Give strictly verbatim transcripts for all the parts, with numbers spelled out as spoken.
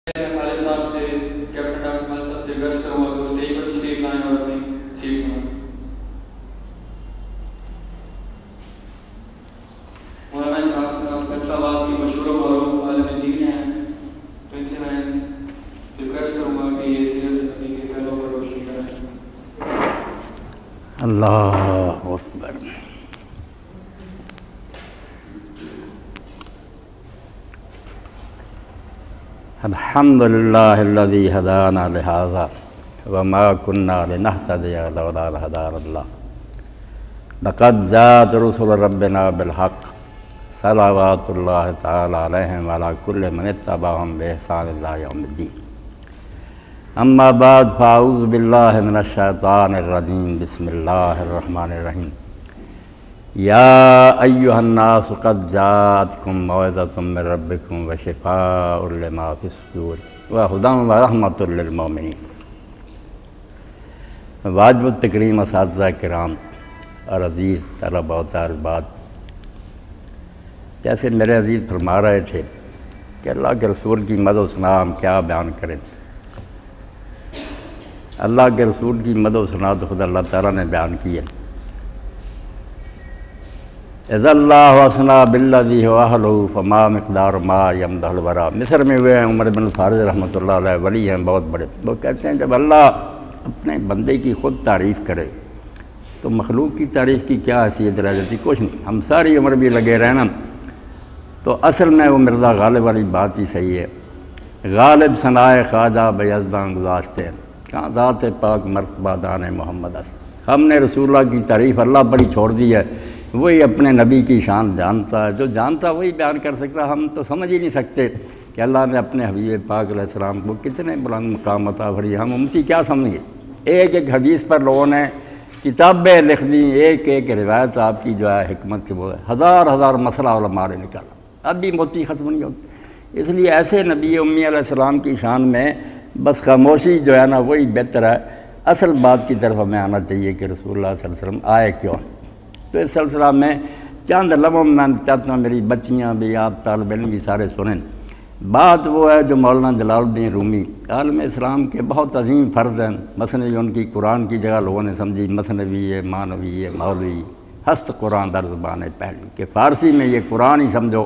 خالد صاحب سے captain doctor خالد صاحب سے ریکویسٹ کروں گا کہ وہ اسٹیج پر تشریف لائیں اور اپنی سیٹ سنیں. مولانا اسحاق صاحب فیصلہ آباد کی مشہور و معروف عالم دین ہیں، تو ان سے میں ریکویسٹ کروں گا کہ یہ سیرت نبی کے پہلو پر روشنی کریں. اللہ اکبر. الحمد للہ الذی ہدانا لہذا وما كنا لنہتدی لولا ان ہدانا اللہ لقد جاءت رسل ربنا بالحق صلوات اللہ تعالی علیہم وعلی کل من اتبعهم بإحسان الی یوم الدین. اما بعد فاعوذ باللہ من الشیطان الرجیم. بسم اللہ الرحمن الرحیم. یا ایہا الناس قد جاءتکم موعظۃ من ربکم وشفاء لما فی الصدور وہدی ورحمۃ للمؤمنین. واجب التکریم اساتذہ کرام اور عزیز طلباء و طالبات، جیسے میرے عزیز فرما رہے تھے کہ اللہ کے رسول کی مدح و ثنا ہم کیا بیان کریں. اللہ کے رسول کی مدح و ثنا تو خود اللہ تعالیٰ نے بیان کی ہے. اذ اللہ وثنا بالذی هو اہلہ فما مقدار ما یمدح الورا. مصر میں ہوئے ہیں عمر بن الفارض رحمۃ اللہ علیہ، ولی ہیں بہت بڑے. وہ کہتے ہیں جب اللہ اپنے بندے کی خود تعریف کرے تو مخلوق کی تعریف کی کیا حیثیت رہ جاتی؟ کچھ نہیں. ہم ساری عمر بھی لگے رہنا تو اصل میں وہ مرزا غالب والی بات ہی صحیح ہے. غالب ثنائے خواجہ بیزداں گزاشتے ہیں کہاں ذات پاک مرتبہ دان محمد است. ہم نے رسول اللہ کی تعریف اللہ پر ہی چھوڑ دی ہے. وہی اپنے نبی کی شان جانتا ہے، جو جانتا وہی بیان کر سکتا. ہم تو سمجھ ہی نہیں سکتے کہ اللہ نے اپنے حبیب پاک علیہ السلام کو کتنے بلند مقام عطا فرمائے. ہم امتی کیا سمجھے؟ ایک ایک حدیث پر لوگوں نے کتابیں لکھ دی، ایک ایک روایت آپ کی جو ہے حکمت کے وہ ہزار ہزار مسئلہ علماء نے نکالا. اب بھی موتی ختم نہیں ہوتی. اس لیے ایسے نبی امی علیہ السلام کی شان میں بس خاموشی جو ہے نا وہی بہتر ہے. اصل بات کی طرف ہمیں آنا چاہیے کہ رسول اللہ صلی اللہ علیہ وسلم آئے کیوں. تو اس سلسلہ میں چند لمحوں میں چاہتا ہوں میری بچیاں بھی، آپ طالب علم بھی سارے سنیں. بات وہ ہے جو مولانا جلال الدین رومی عالم اسلام کے بہت عظیم فرد ہیں. مثنوی ان کی قرآن کی جگہ لوگوں نے سمجھی مثنوی ہے، مانوی ہے، مولوی ہست قرآن در زبان پہلو کہ فارسی میں یہ قرآن ہی سمجھو.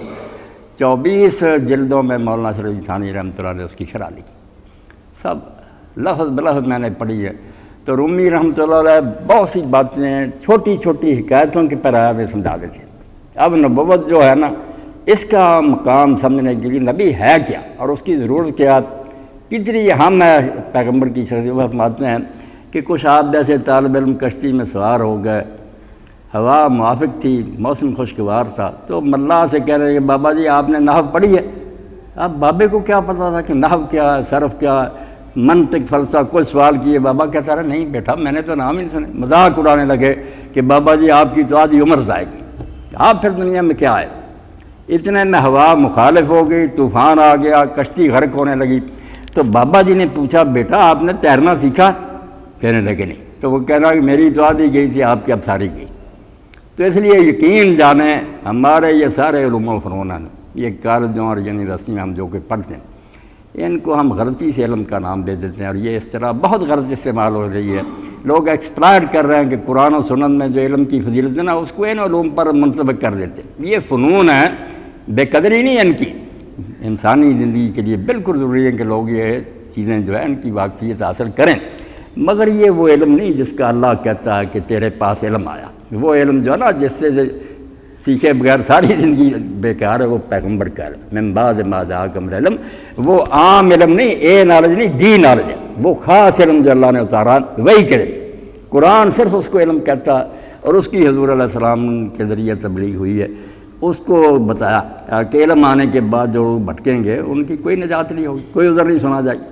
چوبیس جلدوں میں مولانا شریف ثانی رحمۃ اللہ نے اس کی شرح لکھی، سب لفظ بلفظ میں نے پڑھی ہے. تو رومی رحمۃ اللہ علیہ بہت سی باتیں چھوٹی چھوٹی حکایتوں کی طرح میں سمجھا دیتے ہیں. اب نبوت جو ہے نا اس کا مقام سمجھنے کے لیے نبی ہے کیا اور اس کی ضرورت کیا، کتنی اہم ہے پیغمبر کی شخصیت. وہ فرماتے ہیں کہ کچھ آپ جیسے طالب علم کشتی میں سوار ہو گئے، ہوا موافق تھی، موسم خوشگوار تھا، تو ملا سے کہہ رہے ہیں کہ بابا جی آپ نے نحو پڑھی ہے؟ اب بابے کو کیا پتہ تھا کہ نحو کیا ہے، صرف کیا ہے، منطق فلسفہ. کوئی سوال کیے، بابا کہتا رہا نہیں بیٹا میں نے تو نام ہی نہیں سنے. مذاق اڑانے لگے کہ بابا جی آپ کی تو آدھی عمر جائے گی، آپ پھر دنیا میں کیا آئے. اتنے میں ہوا مخالف ہو گئی، طوفان آ گیا، کشتی غرق ہونے لگی. تو بابا جی نے پوچھا بیٹا آپ نے تیرنا سیکھا؟ کہنے لگے نہیں. تو وہ کہنا کہ میری تو آدھی گئی تھی، آپ کی اب ساری گئی. تو اس لیے یقین جانیں ہمارے یہ سارے علوم و فنون ہیں، یہ کالجوں اور یونیورسٹی میں ہم جو کہ پڑھتے ہیں ان کو ہم غلطی سے علم کا نام دے دیتے ہیں، اور یہ اس طرح بہت غلط استعمال ہو رہی ہے. لوگ ایکسپلائٹ کر رہے ہیں کہ قرآن و سنت میں جو علم کی فضیلت ہے نا اس کو ان علوم پر منطبق کر دیتے ہیں. یہ فنون ہے، بے قدری نہیں ان کی. انسانی زندگی کے لیے بالکل ضروری ہے کہ لوگ یہ چیزیں جو ہے ان کی واقفیت حاصل کریں، مگر یہ وہ علم نہیں جس کا اللہ کہتا ہے کہ تیرے پاس علم آیا. وہ علم جو ہے نا جس سے سیکھے بغیر ساری زندگی بیکار ہے، وہ پیغمبر کا علم من بعد ما جاءکم العلم. وہ عام علم نہیں، اے نالج نہیں، دی نالج ہے. وہ خاص علم جو اللہ نے اتارا وہی کے ذریعے. قرآن صرف اس کو علم کہتا ہے اور اس کی حضور علیہ السلام کے ذریعے تبلیغ ہوئی ہے. اس کو بتایا کہ علم آنے کے بعد جو بھٹکیں گے ان کی کوئی نجات نہیں ہوگی، کوئی عذر نہیں سنا جائے.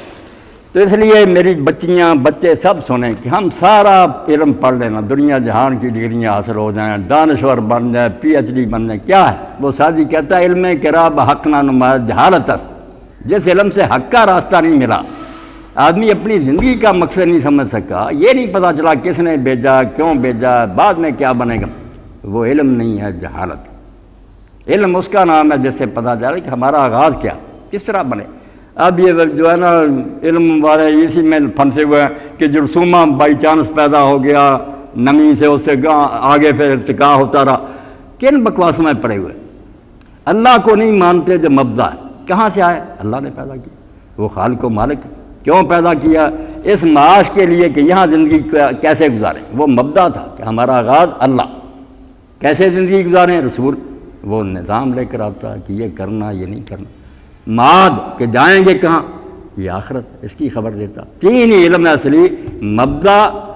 تو اس لیے میری بچیاں بچے سب سنیں کہ ہم سارا علم پڑھ لینا، دنیا جہان کی ڈگریاں حاصل ہو جائیں، دانشور بن جائیں، پی ایچ ڈی بن جائیں. کیا ہے وہ سادی کہتا ہے علم کرا بحق نہ نمایاں جہالت است. جس علم سے حق کا راستہ نہیں ملا، آدمی اپنی زندگی کا مقصد نہیں سمجھ سکا، یہ نہیں پتہ چلا کس نے بھیجا، کیوں بھیجا، بعد میں کیا بنے گا، وہ علم نہیں ہے، جہالت. علم اس کا نام ہے جس سے پتہ چلا کہ ہمارا آغاز کیا، کس طرح بنے. اب یہ جو ہے نا علم والے اسی میں پھنسے ہوئے ہیں کہ جرثومہ بائی چانس پیدا ہو گیا نمی سے، اس سے آگے پھر ارتقاء ہوتا رہا. کن بکواسوں میں پڑے ہوئے؟ اللہ کو نہیں مانتے جو مبدا ہے. کہاں سے آئے؟ اللہ نے پیدا کیا، وہ خالق و مالک. کیوں پیدا کیا؟ اس معاش کے لیے کہ یہاں زندگی کیسے گزاریں. وہ مبدا تھا کہ ہمارا آغاز اللہ، کیسے زندگی گزاریں رسول وہ نظام لے کر آتا کہ یہ کرنا یہ نہیں کرنا. معاد کہ جائیں گے کہاں، یہ آخرت اس کی خبر دیتا. تین ہی علم اصلی، مبدا،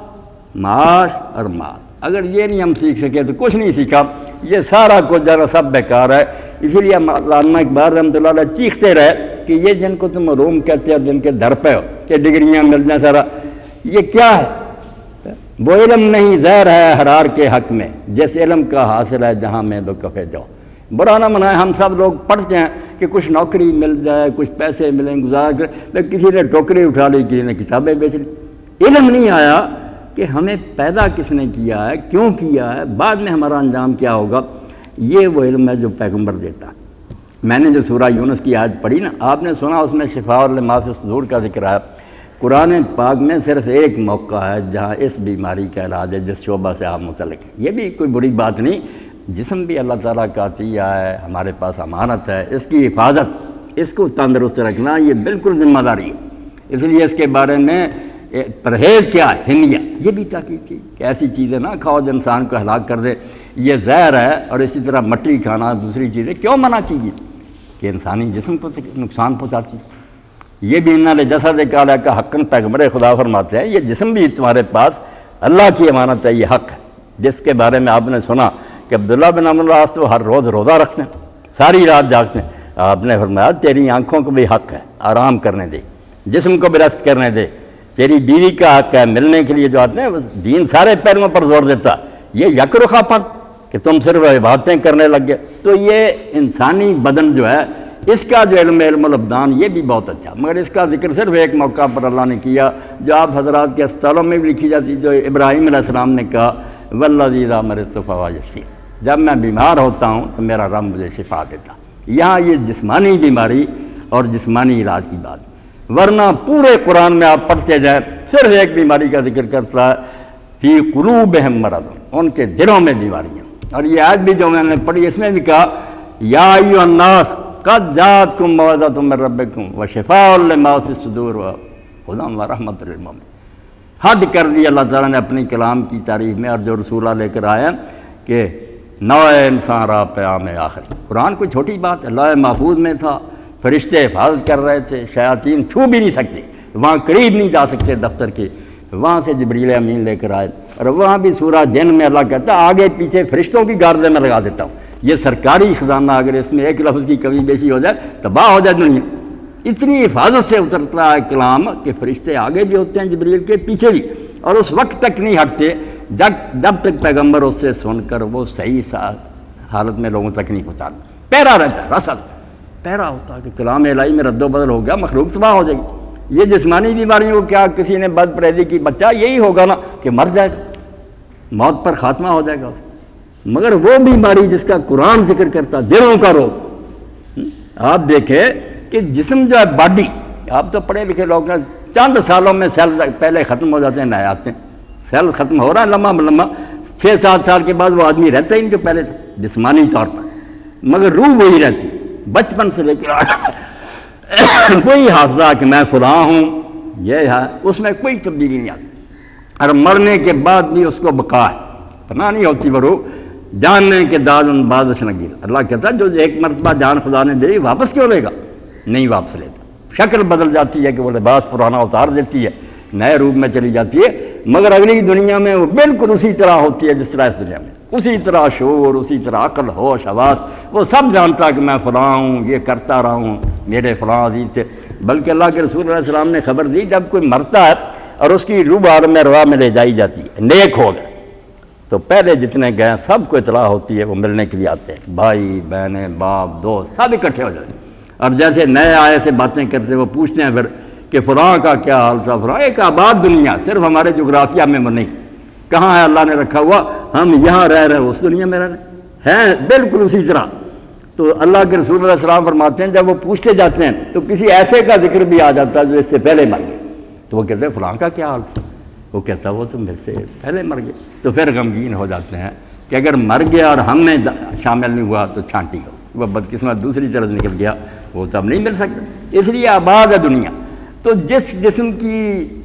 معاش اور معاد. اگر یہ نہیں ہم سیکھ سکے تو کچھ نہیں سیکھا. یہ سارا کچھ ذرا سب بیکار ہے. اسی لیے علامہ اقبال رحمۃ اللہ علیہ چیختے رہے کہ یہ جن کو تم علوم کہتے ہو، جن کے در پہ ہو کہ ڈگریاں مل جائیں سارا، یہ کیا ہے؟ وہ علم نہیں، زہر ہے حرار کے حق میں، جس علم کا حاصل ہے جہاں میں دو کفے جاؤ. برا نہ منائے، ہم سب لوگ پڑھتے ہیں کہ کچھ نوکری مل جائے، کچھ پیسے ملیں، گزار کر، لیکن کسی نے ٹوکری اٹھا لی، کسی نے کتابیں بیچ لی. علم نہیں آیا کہ ہمیں پیدا کس نے کیا ہے، کیوں کیا ہے، بعد میں ہمارا انجام کیا ہوگا. یہ وہ علم ہے جو پیغمبر دیتا ہے. میں نے جو سورہ یونس کی آیت پڑھی نا، آپ نے سنا اس میں شفاء لما فی الصدور کا ذکر ہے. قرآن پاک میں صرف ایک موقع ہے جہاں اس بیماری کا علاج ہے جس شعبہ سے آپ متعلق ہیں. یہ بھی کوئی بری بات نہیں. جسم بھی اللہ تعالیٰ کا عطیہ ہے، ہمارے پاس امانت ہے، اس کی حفاظت، اس کو تندرست رکھنا یہ بالکل ذمہ داری ہے. اس لیے اس کے بارے میں پرہیز کیا ہے، حمیہ، یہ بھی تاکید کی کہ ایسی چیزیں نہ کھاؤ جو انسان کو ہلاک کر دے. یہ زہر ہے. اور اسی طرح مٹی کھانا، دوسری چیزیں کیوں منع کیجیے کہ انسانی جسم کو نقصان پہنچاتی. یہ بھی انہوں نے جسد کالا کا حقاً پیغمبر خدا فرماتے ہیں یہ جسم بھی تمہارے پاس اللہ کی امانت ہے، یہ حق ہے. جس کے بارے میں آپ نے سنا کہ عبداللہ بن عمرو العاص وہ ہر روز روزہ رکھتے ہیں، ساری رات جاگتے ہیں. آپ نے فرمایا تیری آنکھوں کو بھی حق ہے آرام کرنے دے، جسم کو بھی ریسٹ کرنے دے. تیری بیوی کا حق ہے ملنے کے لیے جو آتے ہیں. دین سارے پہلوؤں پر زور دیتا. یہ یک رخا پن کہ تم صرف عبادتیں کرنے لگ گئے. تو یہ انسانی بدن جو ہے اس کا جو علم علم الابدان یہ بھی بہت اچھا، مگر اس کا ذکر صرف ایک موقع پر اللہ نے کیا جو آپ حضرات کے اسپتالوں میں بھی لکھی جاتی، جو ابراہیم علیہ السلام نے کہا والذی اذا مرضت فہو یشفین، جب میں بیمار ہوتا ہوں تو میرا رب مجھے شفا دیتا. یہاں یہ جسمانی بیماری اور جسمانی علاج کی بات، ورنہ پورے قرآن میں آپ پڑھتے جائیں صرف ایک بیماری کا ذکر کرتا ہے، فی قلوبہم مرض، ان کے دلوں میں بیماریاں. اور یہ آیت بھی جو میں نے پڑھی اس میں بھی کہا یا ایھا الناس قد جاءتکم موعظۃ من ربکم وشفاء لما فی الصدور وہدی ورحمۃ للمؤمنین. حد کر دی اللہ تعالیٰ نے اپنی کلام کی تعریف میں، اور جو رسولہ لے کر آیا کہ نوع انسان را پیام آخری. قرآن کوئی چھوٹی بات ہے، لوح محفوظ میں تھا، فرشتے حفاظت کر رہے تھے، شیاطین چھو بھی نہیں سکتے، وہاں قریب نہیں جا سکتے دفتر کے. وہاں سے جبریل امین لے کر آئے، اور وہاں بھی سورہ جن میں اللہ کہتا ہے آگے پیچھے فرشتوں کی گاردیں میں لگا دیتا ہوں. یہ سرکاری خزانہ، اگر اس میں ایک لفظ کی کمی بیشی ہو جائے تباہ ہو جائے دنیا. اتنی حفاظت سے اترتا ہے کلام کہ فرشتے آگے بھی ہوتے ہیں جبریل کے، پیچھے بھی، اور اس وقت تک نہیں ہٹتے جب جب تک پیغمبر اس سے سن کر وہ صحیح حالت میں لوگوں تک نہیں پہنچاتا. پیرا رہتا ہے، رسل پیرا ہوتا ہے کہ کلام الہی میں رد و بدل ہو گیا، مخلوق تباہ ہو جائے گی. یہ جسمانی بیماریوں کو کیا کسی نے بد پرہیزی کی، بچہ یہی ہوگا نا کہ مر جائے گا، موت پر خاتمہ ہو جائے گا. مگر وہ بیماری جس کا قرآن ذکر کرتا، دلوں کا روگ. آپ دیکھیں کہ جسم جو ہے باڈی، آپ تو پڑھے لکھے لوگ ہیں، چند سالوں میں سیل پہلے ختم ہو جاتے ہیں، نئے آتے ہیں. سیل ختم ہو رہا ہے لمحہ لمحہ، چھ سات سال کے بعد وہ آدمی رہتا ہی نہیں جو پہلے تھا جسمانی طور پر، مگر روح وہی رہتی بچپن سے لے کر کوئی حافظہ کہ میں فلاں ہوں یہ ہے، اس میں کوئی تبدیلی نہیں آتی. اور مرنے کے بعد بھی اس کو بقا ہے، پناہ نہیں ہوتی وہ روح. جاننے کے داد ان بازش نگیر، اللہ کہتا ہے جو ایک مرتبہ جان خدا نے دے واپس کیوں لے گا؟ نہیں واپس لیتا. شکل بدل جاتی ہے کہ وہ لباس پرانا اتار دیتی ہے، نئے روپ میں چلی جاتی ہے، مگر اگلی دنیا میں وہ بالکل اسی طرح ہوتی ہے جس طرح اس دنیا میں. اسی طرح شعور، اسی طرح عقل، ہوش، حواس، وہ سب جانتا کہ میں فلاں ہوں، یہ کرتا رہا ہوں، میرے فلاں عزیز تھے. بلکہ اللہ کے رسول علیہ السلام نے خبر دی جب کوئی مرتا ہے اور اس کی روح عالم روا میں لے جائی جاتی ہے، نیک ہو گئے، تو پہلے جتنے گئے سب کو اطلاع ہوتی ہے، وہ ملنے کے لیے آتے ہیں، بھائی بہنیں باپ دوست سب اکٹھے ہو جاتے ہیں. اور جیسے نئے آئے سے باتیں کرتے وہ پوچھتے ہیں پھر کہ فلاں کا کیا حال تھا. فلاں ایک آباد دنیا، صرف ہمارے جغرافیہ میں وہ نہیں، کہاں ہے اللہ نے رکھا ہوا، ہم یہاں رہ رہے اس دنیا میں رہ رہے ہیں بالکل اسی طرح. تو اللہ کے رسول علیہ السلام فرماتے ہیں جب وہ پوچھتے جاتے ہیں تو کسی ایسے کا ذکر بھی آ جاتا ہے جو اس سے پہلے مر گئے، تو وہ کہتے ہیں فلاں کا کیا حال تھا؟ وہ کہتا ہے وہ تو میرے سے پہلے مر گئے، تو پھر غمگین ہو جاتے ہیں کہ اگر مر گیا اور ہم میں شامل نہیں ہوا تو چھانٹی ہو، وہ بدقسمت دوسری طرف نکل گیا، وہ تو اب نہیں مل سکتا۔ اس لیے آباد ہے دنیا۔ تو جس جسم کی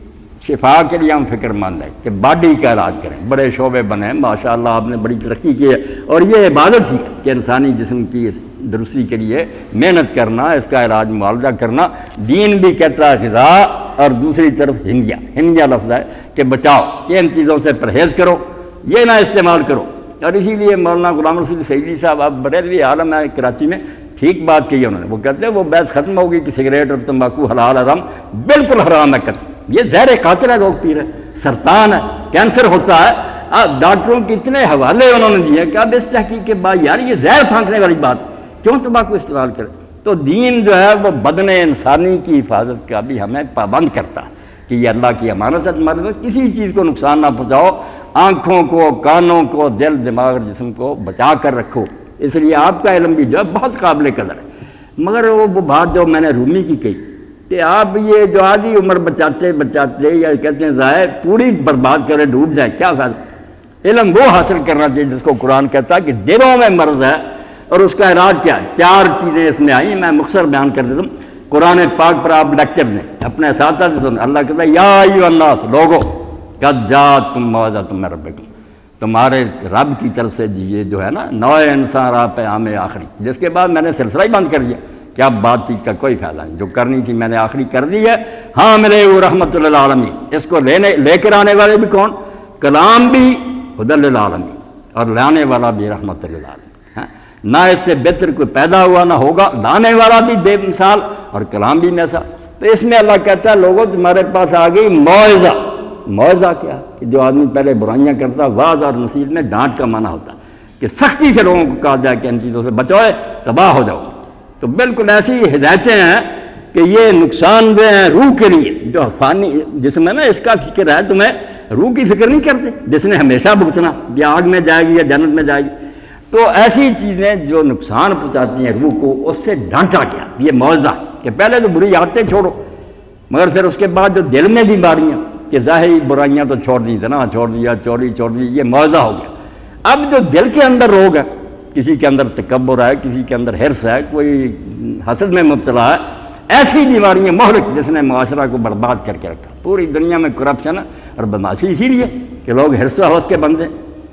شفا کے لیے ہم فکر مند ہیں کہ باڈی کا علاج کریں، بڑے شعبے بنے ہیں، ماشاء اللہ آپ نے بڑی ترقی کی ہے، اور یہ عبادت ہی ہے کہ انسانی جسم کی درستی کے لیے محنت کرنا، اس کا علاج معالجہ کرنا۔ دین بھی کہتا ہے غذا، اور دوسری طرف ہنجیا ہنجیا لفظ ہے کہ بچاؤ، کہ ان چیزوں سے پرہیز کرو، یہ نہ استعمال کرو۔ اور اسی لیے مولانا غلام رسول سعیدی صاحب اب بریلوی عالم ہے کراچی میں، ٹھیک بات کی انہوں نے، وہ کہتے ہیں وہ بحث ختم ہوگی کہ سگریٹ اور تمباکو حلال حرام، بالکل حرام ہے قتل، یہ زہر قاتل ہے، لوگ پی رہے، سرطان ہے، کینسر ہوتا ہے۔ اب ڈاکٹروں کے اتنے حوالے انہوں نے دیے کہ اب اس تحقیق کے بعد یار یہ زہر پھینکنے والی بات، کیوں تمباکو استعمال کرے؟ تو دین جو ہے وہ بدن انسانی کی حفاظت کا بھی ہمیں پابند کرتا ہے کہ یہ اللہ کی امانت ہے تمہارے پاس، کسی چیز کو نقصان نہ پہنچاؤ، آنکھوں کو، کانوں کو، دل دماغ اور جسم کو بچا کر رکھو۔ اس لیے آپ کا علم بھی جو ہے بہت قابل قدر ہے۔ مگر وہ بات جو میں نے رومی کی کہی کہ آپ یہ جو آدھی عمر بچاتے بچاتے یا کہتے ہیں ضائع پوری برباد کرے، ڈوب جائے، کیا فائدہ؟ علم وہ حاصل کرنا چاہیے جس کو قرآن کہتا ہے کہ دلوں میں مرض ہے اور اس کا علاج کیا ہے۔ چار چیزیں اس میں آئیں، میں مختصر بیان کر دیتا ہوں۔ قرآن پاک پر آپ لیکچر دیں اپنے اساتذہ سے سن، اللہ کہتا ہے یا ایھا الناس، لوگو قد جاءتکم موعظۃ من ربکم، تمہارے رب کی طرف سے یہ جو ہے نا نوع انسان راہ پہ عام آخری، جس کے بعد میں نے سلسلہ ہی بند کر دیا کہ اب بات چیت کا کوئی فائدہ نہیں، جو کرنی تھی میں نے آخری کر دی ہے۔ ہاں ملے وہ رحمت للعالمین، اس کو لینے لے کر آنے والے بھی کون؟ کلام بھی ہدی للعالمین، اور لانے والا بھی رحمت للعالمین۔ نہ اس سے بہتر کوئی پیدا ہوا نہ ہوگا، لانے والا بھی بے مثال اور کلام بھی مثال۔ تو اس میں اللہ کہتا ہے لوگوں تمہارے پاس آ گئی موعظہ۔ موعظہ کیا کہ جو آدمی پہلے برائیاں کرتا، واعظ اور نصیحت میں ڈانٹ کا معنی ہوتا کہ سختی سے لوگوں کو کہا جائے کہ ان چیزوں سے بچو، تباہ ہو جاؤ۔ تو بالکل ایسی ہدایتیں ہیں کہ یہ نقصان دہ ہیں روح کے لیے، جو فانی جسم ہے نا اس کا فکر ہے، تمہیں روح کی فکر نہیں کرتے جس نے ہمیشہ بھگتنا، یہ آگ میں جائے گی یا جنت میں جائے گی۔ تو ایسی چیزیں جو نقصان پہنچاتی ہیں روح کو، اس سے ڈانٹا گیا، یہ موعظہ کہ پہلے تو بری عادتیں چھوڑو، مگر پھر اس کے بعد جو دل میں بیماریاں کہ ظاہری برائیاں تو چھوڑ دی، زنا چھوڑ دیا، چوری چھوڑ دی، یہ موعظہ ہو گیا۔ اب جو دل کے اندر روگ ہے، کسی کے اندر تکبر ہے، کسی کے اندر حرص ہے، کوئی حسد میں مبتلا ہے، ایسی بیماریاں مہلک جس نے معاشرہ کو برباد کر کے رکھا۔ پوری دنیا میں کرپشن اور بدمعاشی اسی لیے کہ لوگ حرص و حوث کے بندے،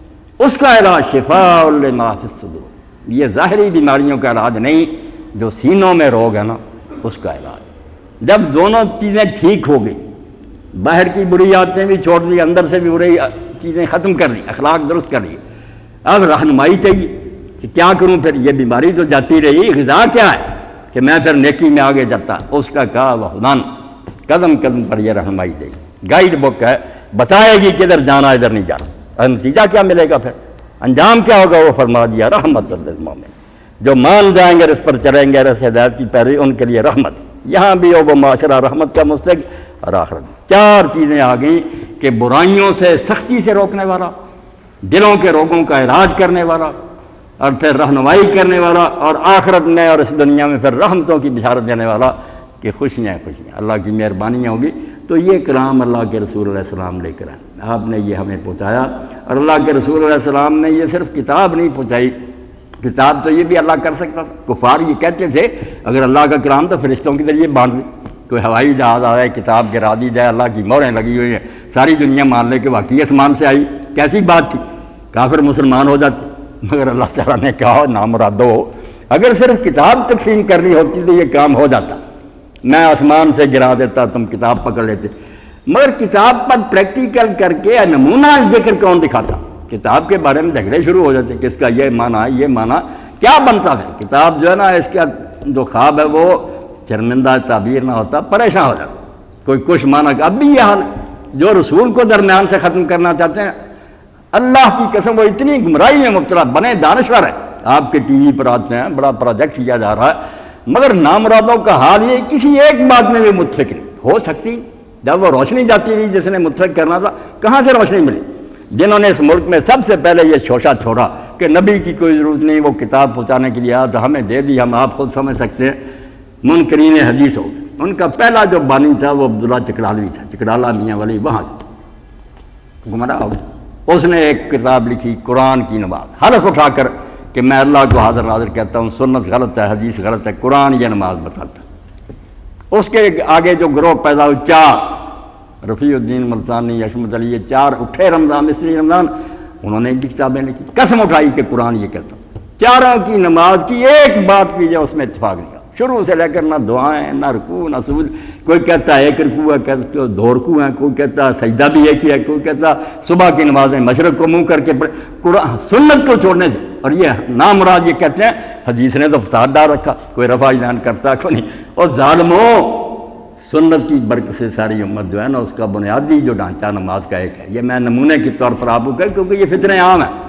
اس کا علاج شفاء لما فی الصدور، یہ ظاہری بیماریوں کا علاج نہیں، جو سینوں میں روگ ہے نا اس کا علاج۔ جب دونوں چیزیں ٹھیک ہو گئی، باہر کی بری عادتیں بھی چھوڑ دی، اندر سے بھی بری چیزیں ختم کر دی، اخلاق درست کر لی، اب رہنمائی چاہیے کہ کیا کروں پھر، یہ بیماری تو جاتی رہی، غذا کیا ہے کہ میں پھر نیکی میں آگے جاتا، اس کا کہا وہدان، قدم قدم پر یہ رہنمائی دے گی، گائیڈ بک ہے، بتائے گی کدھر جانا ادھر نہیں جانا، اور نتیجہ کیا ملے گا، پھر انجام کیا ہوگا، وہ فرما دیا رحمت للمومن، جو مان جائیں گے اس پر چلیں گے رس ہدایت کی پیروی، ان کے لیے رحمت، یہاں بھی ہو وہ معاشرہ رحمت کا مستحق اور آخرت۔ چار چیزیں آ گئیں کہ برائیوں سے سختی سے روکنے والا، دلوں کے روگوں کا علاج کرنے والا، اور پھر رہنمائی کرنے والا، اور آخرت میں اور اس دنیا میں پھر رحمتوں کی بشارت دینے والا کہ خوشیاں خوشیاں اللہ کی مہربانیاں ہوگی۔ تو یہ کلام اللہ کے رسول علیہ السلام لے کر آئے، آپ نے یہ ہمیں پہنچایا، اور اللہ کے رسول علیہ السلام نے یہ صرف کتاب نہیں پہنچائی، کتاب تو یہ بھی اللہ کر سکتا تھا، کفار یہ کہتے تھے اگر اللہ کا کلام تو فرشتوں کے ذریعے بانٹ دے، کوئی ہوائی جہاز آئے، کتاب گرا دی جائے، اللہ کی مہریں لگی ہوئی ہیں، ساری دنیا مان لے کہ واقعی آسمان سے آئی، کیسی بات تھی، کافر مسلمان ہو جاتے۔ مگر اللہ تعالیٰ نے کہا نامرادو، اگر صرف کتاب تقسیم کرنی ہوتی تو یہ کام ہو جاتا، میں آسمان سے گرا دیتا، تم کتاب پکڑ لیتے، مگر کتاب پر پریکٹیکل کر کے نمونہ ذکر کون دکھاتا، کتاب کے بارے میں جھگڑے شروع ہو جاتے، کس کا یہ معنی یہ معنی، کیا بنتا ہے کتاب جو ہے نا، اس کا جو خواب ہے وہ شرمندہ تعبیر نہ ہوتا، پریشان ہو جاتا، کوئی کچھ معنی، اب بھی یہ حال ہے، جو رسول کو درمیان سے ختم کرنا چاہتے ہیں، اللہ کی قسم وہ اتنی گمراہی میں مبتلا، بنے دانشور ہے، آپ کے ٹی وی پر آتے ہیں، بڑا پروجیکٹ کیا جا رہا ہے، مگر نامرادوں کا حال یہ کسی ایک بات میں بھی متفق نہیں ہو سکتی، جب وہ روشنی جاتی رہی جس نے متفق کرنا تھا، کہاں سے روشنی ملی؟ جنہوں نے اس ملک میں سب سے پہلے یہ شوشہ چھوڑا کہ نبی کی کوئی ضرورت نہیں، وہ کتاب پہنچانے کے لیے آیا تو ہمیں دے دی، ہم آپ خود سمجھ سکتے ہیں منکرین حدیث ہو گئے۔ ان کا پہلا جو بانی تھا وہ عبداللہ چکرالوی تھا، چکرالا میاں ولی، وہاں گمراہ ہو گیا۔ اس نے ایک کتاب لکھی قرآن کی نماز، حلف اٹھا کر کہ میں اللہ کو حاضر ناظر کہتا ہوں سنت غلط ہے، حدیث غلط ہے، قرآن یہ نماز بتاتا ہے۔ اس کے آگے جو گروہ پیدا ہوئے چار، رفیع الدین ملتانی، عصمت علی، یہ چار اٹھے رمضان مصری رمضان، انہوں نے بھی کتابیں لکھی، قسم اٹھائی کہ قرآن یہ کہتا ہوں۔ چاروں کی نماز کی ایک بات بھی جو اس میں اتفاق نہیں، شروع سے لے کر نہ دعائیں نہ رکوع نہ سجود، کوئی کہتا ہے ایک رکوع ہے، کہتا ہے دو رکوع ہیں، کوئی کہتا ہے سجدہ بھی ایک ہی ہے، کوئی کہتا ہے صبح کی نمازیں مشرق کو منہ کر کے پڑھے، قرآن سنت کو چھوڑنے سے۔ اور یہ نامراد یہ کہتے ہیں حدیث نے تو فساد ڈال رکھا، کوئی رفع اذان کرتا کوئی نہیں۔ اور ظالموں، سنت کی برکت سے ساری امت جو ہے نا، اس کا بنیادی جو ڈھانچہ نماز کا ایک ہے، یہ میں نمونے کے طور پر آپ کو کہہ، کیونکہ یہ فتنے عام ہیں۔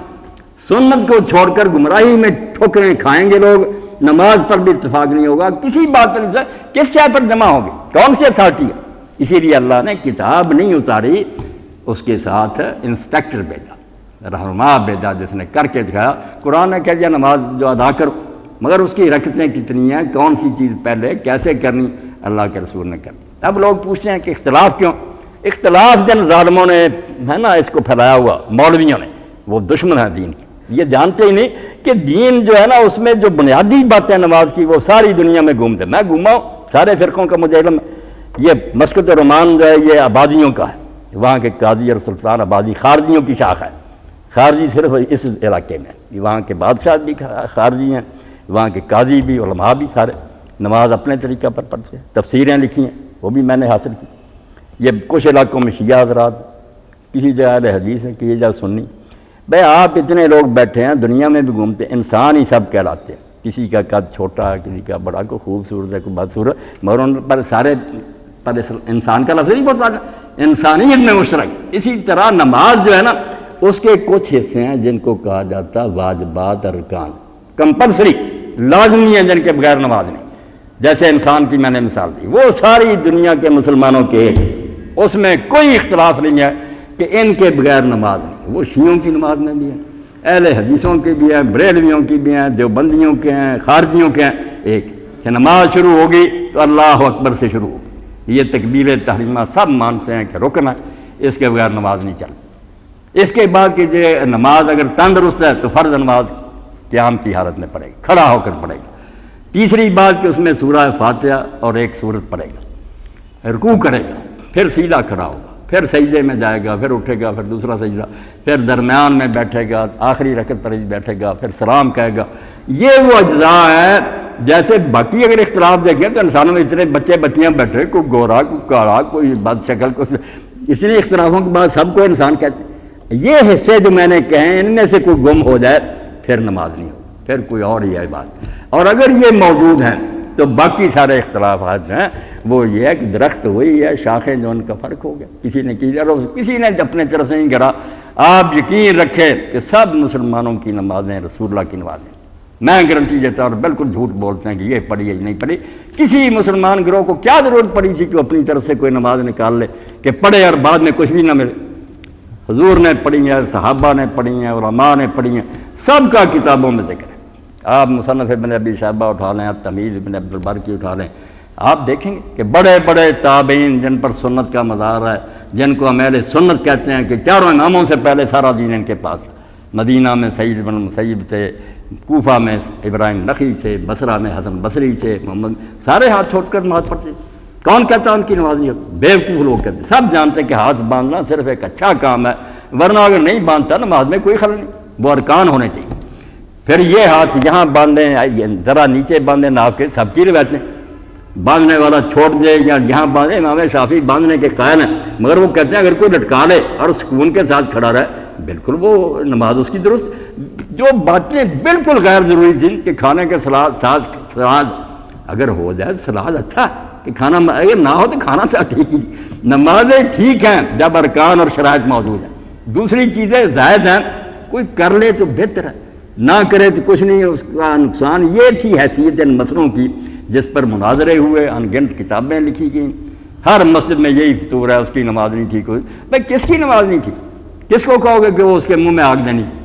سنت کو چھوڑ کر گمراہی میں ٹھوکریں کھائیں گے لوگ، نماز پر بھی اتفاق نہیں ہوگا، کسی بات پر نہیں، کس شے پر جمع ہوگی، کون سی اتھارٹی ہے؟ اسی لیے اللہ نے کتاب نہیں اتاری، اس کے ساتھ انسپیکٹر بھیجا، رہنما بھیجا، جس نے کر کے دکھایا۔ قرآن نے کہہ دیا نماز جو ادا کرو، مگر اس کی رکعتیں کتنی ہیں، کون سی چیز پہلے کیسے کرنی، اللہ کے رسول نے کرنی۔ اب لوگ پوچھتے ہیں کہ اختلاف کیوں؟ اختلاف جن ظالموں نے ہے نا اس کو پھیلایا ہوا، مولویوں نے، وہ دشمن ہیں دین کے، یہ جانتے ہی نہیں کہ دین جو ہے نا اس میں جو بنیادی باتیں نماز کی وہ ساری دنیا میں گھومتے۔ میں گھوما ہوں سارے فرقوں کا، مجھے علم ہے۔ یہ مسکت رومان جو ہے یہ آبادیوں کا ہے، وہاں کے قاضی اور سلطان آبادی خارجیوں کی شاخ ہے، خارجی صرف اس علاقے میں، وہاں کے بادشاہ بھی خارجی ہیں، وہاں کے قاضی بھی، علماء بھی، سارے نماز اپنے طریقہ پر پڑھتے ہیں، تفسیریں لکھی ہیں وہ بھی میں نے حاصل کی۔ یہ کچھ علاقوں میں شیعہ حضرات، کسی جگہ اہل حدیث ہے، کسی جگہ سنی۔ بھائی آپ اتنے لوگ بیٹھے ہیں دنیا میں بھی گھومتے ہیں، انسان ہی سب کہلاتے ہیں، کسی کا قد چھوٹا ہے، کسی کا بڑا، کوئی خوبصورت ہے، کوئی بدصورت، مگر ان پر سارے پر انسان کا لفظ نہیں بہت، انسانیت میں مشترک۔ اسی طرح نماز جو ہے نا اس کے کچھ حصے ہیں جن کو کہا جاتا واجبات ارکان، کمپلسری، لازمی ہیں، جن کے بغیر نماز نہیں۔ جیسے انسان کی میں نے مثال دی، وہ ساری دنیا کے مسلمانوں کے ایک، اس میں کوئی اختلاف نہیں ہے کہ ان کے بغیر نماز نہیں۔ وہ شیعوں کی نماز میں بھی ہیں، اہل حدیثوں کی بھی ہیں، بریلویوں کی بھی ہیں، دیوبندیوں کے ہیں، خارجیوں کے ہیں، ایک کہ نماز شروع ہوگی تو اللہ اکبر سے شروع ہوگی۔ یہ تکبیر تحریمہ سب مانتے ہیں کہ رکن ہے، اس کے بغیر نماز نہیں چلتی۔ اس کے بعد کہ یہ نماز اگر تندرست ہے تو فرض نماز قیام کی حالت میں پڑھے گا، کھڑا ہو کر پڑھے گا۔ تیسری بات کہ اس میں سورہ فاتحہ اور ایک سورت پڑھے گا، رکوع کرے گا، پھر سیدھا کھڑا ہوگا، پھر سجدے میں جائے گا، پھر اٹھے گا، پھر دوسرا سجدہ، پھر درمیان میں بیٹھے گا، آخری رکعت پر بیٹھے گا، پھر سلام کہے گا۔ یہ وہ اجزاء ہیں۔ جیسے باقی اگر اختلاف دیکھیں تو انسانوں میں اتنے بچے بچیاں بیٹھے، کوئی گورا، کوئی کالا، کوئی بد شکل، کوئی، اس لیے اختلافوں کے بعد سب کو انسان کہتے ہیں۔ یہ حصے جو میں نے کہے ان میں سے کوئی گم ہو جائے پھر نماز نہیں ہو، پھر کوئی اور ہی ہے بات۔ اور اگر یہ موجود ہیں تو باقی سارے اختلافات جو ہیں وہ یہ ہے کہ درخت وہی ہے، شاخیں جو ان کا فرق ہو گیا، کسی نے کی اور کسی نے اپنے طرف سے نہیں گرا۔ آپ یقین رکھیں کہ سب مسلمانوں کی نمازیں رسول اللہ کی نمازیں، میں گارنٹی دیتا ہوں، اور بالکل جھوٹ بولتے ہیں کہ یہ پڑھی ہے نہیں پڑھی۔ کسی مسلمان گروہ کو کیا ضرورت پڑی تھی کہ وہ اپنی طرف سے کوئی نماز نکال لے کہ پڑھے اور بعد میں کچھ بھی نہ ملے؟ حضور نے پڑھی ہیں، صحابہ نے پڑھی ہیں، علماء نے پڑھی ہیں، سب کا کتابوں میں ذکر ہے۔ آپ مصنف ابن ابی شیبہ اٹھا لیں، آپ تمیز ابن عبد البر کی اٹھا لیں، آپ دیکھیں گے کہ بڑے بڑے تابعین جن پر سنت کا مزار ہے، جن کو ہم اہل سنت کہتے ہیں کہ چاروں اماموں سے پہلے سارا دین ان کے پاس ہے۔ مدینہ میں سعید بن مسیب تھے، کوفہ میں ابراہیم نخعی تھے، بصرہ میں حسن بصری تھے، محمد، سارے ہاتھ چھوڑ کر نماز پڑھتے۔ کون کہتا ان کی نماز نہیں ہوتی؟ بیوقوف لوگ کہتے ہیں۔ سب جانتے کہ ہاتھ باندھنا صرف ایک اچھا کام ہے، ورنہ اگر نہیں باندھتا نماز میں کوئی خلل نہیں، وہ ارکان ہونے چاہیے۔ پھر یہ ہاتھ یہاں باندھیں، ذرا نیچے باندھیں ناف کے، سب کی روایتیں، باندھنے والا چھوڑ دے یا یہاں باندھے۔ امام شافعی باندھنے کے قائل ہیں، مگر وہ کہتے ہیں اگر کوئی لٹکا لے اور سکون کے ساتھ کھڑا رہے بالکل وہ نماز اس کی درست۔ جو باتیں بالکل غیر ضروری تھیں کہ کھانے کے سلاد ساتھ سلاد اگر ہو جائے تو سلاد اچھا ہے، کہ کھانا اگر نہ ہو تو کھانا تو ٹھیک ہی، نمازیں ٹھیک ہیں جب ارکان اور شرائط موجود ہیں۔ دوسری چیزیں زائد ہیں، کوئی کر لے تو بہتر ہے، نہ کرے تو کچھ نہیں ہے، اس کا نقصان۔ یہ تھی حیثیت ان مسئلوں کی جس پر مناظرے ہوئے، ان گنت کتابیں لکھی گئیں، ہر مسجد میں یہی فطور ہے اس کی نماز نہیں ٹھیک ہوئی۔ بھائی کس کی نماز نہیں ٹھیک؟ کس کو کہو گے کہ وہ اس کے منہ میں آگ دینی؟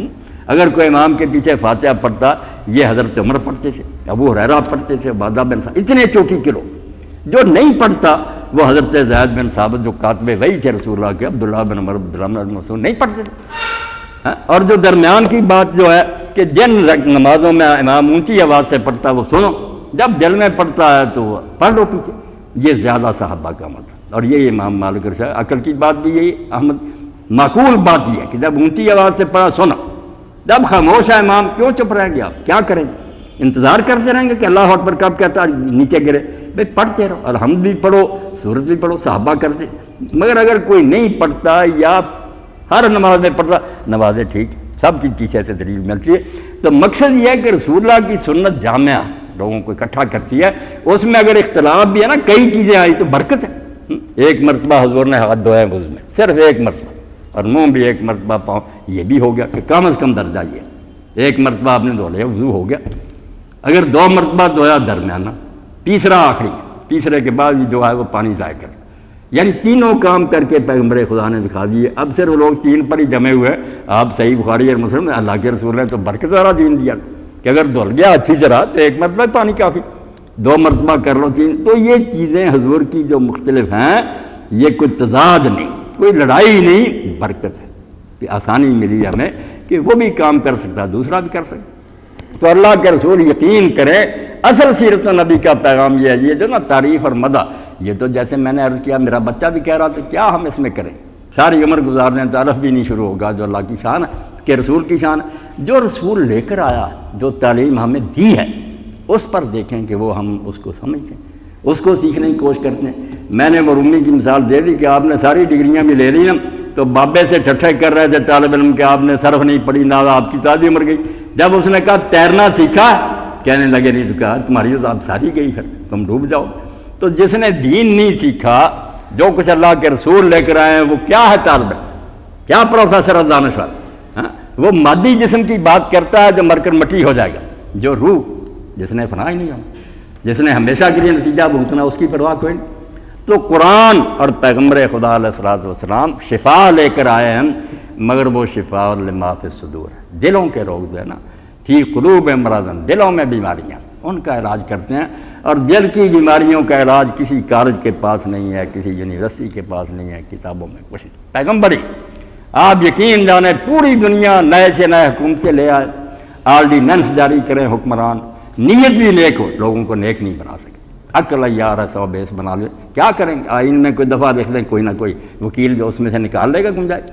اگر کوئی امام کے پیچھے فاتحہ پڑھتا، یہ حضرت عمر پڑھتے تھے، ابو ہریرہ پڑھتے تھے، عبادہ بن ثابت، اتنے چوٹی کے لوگ۔ جو نہیں پڑھتا وہ حضرت زید بن ثابت جو کاتب وہی تھے رسول اللہ کے، عبداللہ بن عمر عبداللہ بن مسعود، نہیں پڑھتے تھے۔ اور جو درمیان کی بات جو ہے کہ جن نمازوں میں امام اونچی آواز سے پڑھتا وہ سنو، جب دل میں پڑھتا ہے تو پڑھ لو پیچھے، یہ زیادہ صحابہ کا مطلب۔ اور یہی امام مالک رشا عقل کی بات بھی یہی، احمد معقول بات یہ ہے کہ جب اونچی آواز سے پڑھا سنو، جب خاموش ہے امام کیوں چپ رہیں گے آپ؟ کیا کریں گے؟ انتظار کرتے رہیں گے کہ اللہ اکبر کب کہتا نیچے گرے؟ بھائی پڑھتے رہو، الحمد بھی پڑھو، سورت بھی پڑھو، صحابہ کرتے۔ مگر اگر کوئی نہیں پڑھتا یا ہر نماز میں پڑھتا، نمازیں ٹھیک، سب کی پیچھے سے دلیل ملتی ہے۔ تو مقصد یہ ہے کہ رسول اللہ کی سنت جامعہ لوگوں کو اکٹھا کرتی ہے، اس میں اگر اختلاف بھی ہے نا، کئی چیزیں آئی تو برکت ہے۔ ایک مرتبہ حضور نے ہاتھ دھوئے وضو میں، صرف ایک مرتبہ، اور منہ بھی ایک مرتبہ پاؤں، یہ بھی ہو گیا کہ کم از کم درجہ یہ ایک مرتبہ آپ نے دھو لیا وضو ہو گیا۔ اگر دو مرتبہ دھویا درمیانہ، تیسرا آخری، تیسرے کے بعد بھی جو ہے وہ پانی ضائع کر، یعنی تینوں کام کر کے پیغمبر خدا نے دکھا دیے۔ اب صرف لوگ تین پر ہی جمے ہوئے، آپ صحیح بخاری اور مسلم، اللہ کے رسول نے تو برکت والا دین دیا کہ اگر دھل گیا اچھی طرح تو ایک مرتبہ پانی کافی، دو مرتبہ کر لو تین۔ تو یہ چیزیں حضور کی جو مختلف ہیں، یہ کوئی تضاد نہیں، کوئی لڑائی نہیں، برکت ہے کہ آسانی ملی ہمیں کہ وہ بھی کام کر سکتا، دوسرا بھی کر سکتا۔ تو اللہ کے رسول یقین کریں، اصل سیرت نبی کا پیغام یہ ہے، یہ جو نا تعریف اور مدح، یہ تو جیسے میں نے عرض کیا، میرا بچہ بھی کہہ رہا تھا کیا ہم اس میں کریں، ساری عمر گزارنے تو عرف بھی نہیں شروع ہوگا، جو اللہ کی شان ہے کہ رسول کی شان ہے۔ جو رسول لے کر آیا، جو تعلیم ہمیں دی ہے، اس پر دیکھیں کہ وہ ہم اس کو سمجھیں، اس کو سیکھنے کی کوشش کرتے ہیں۔ میں نے وہ رومی کی مثال دے دی کہ آپ نے ساری ڈگریاں بھی لے لی نا، تو بابے سے ٹھٹھے کر رہے تھے طالب علم کہ آپ نے صرف نہیں پڑھی، نہ آپ کی ساری عمر گئی۔ جب اس نے کہا تیرنا سیکھا، کہنے لگے نہیں، تو کہا تمہاری تو آپ ساری گئی، پھر تم ڈوب جاؤ۔ تو جس نے دین نہیں سیکھا، جو کچھ اللہ کے رسول لے کر آئے ہیں، وہ کیا ہے طالب علم، کیا پروفیسر اور دانشور؟ ہاں، وہ مادی جسم کی بات کرتا ہے جو مر کر مٹی ہو جائے گا، جو روح جس نے فنا ہی نہیں ہونا، جس نے ہمیشہ کے لیے نتیجہ بھگتنا، اس کی پرواہ کوئی نہیں۔ تو قرآن اور پیغمبر خدا علیہ الصلوۃ والسلام شفا لے کر آئے ہیں، مگر وہ شفا لما فی الصدور ہے، دلوں کے روگ جو ہے نا، فی قلوب مرض، دلوں میں بیماریاں، ان کا علاج کرتے ہیں۔ اور دل کی بیماریوں کا علاج کسی کالج کے پاس نہیں ہے، کسی یونیورسٹی کے پاس نہیں ہے، کتابوں میں کچھ نہیں، پیغمبری۔ آپ یقین جانیں پوری دنیا نئے سے نئے حکومتیں لے آئے، آرڈیننس جاری کریں حکمران، نیت بھی نیک ہو، لوگوں کو نیک نہیں بنا سکے، عقل یار ہے سو بیس بنا لے، کیا کریں گے؟ آئین میں کوئی دفعہ دیکھ لیں، کوئی نہ کوئی وکیل جو اس میں سے نکال لے گا گنجائش۔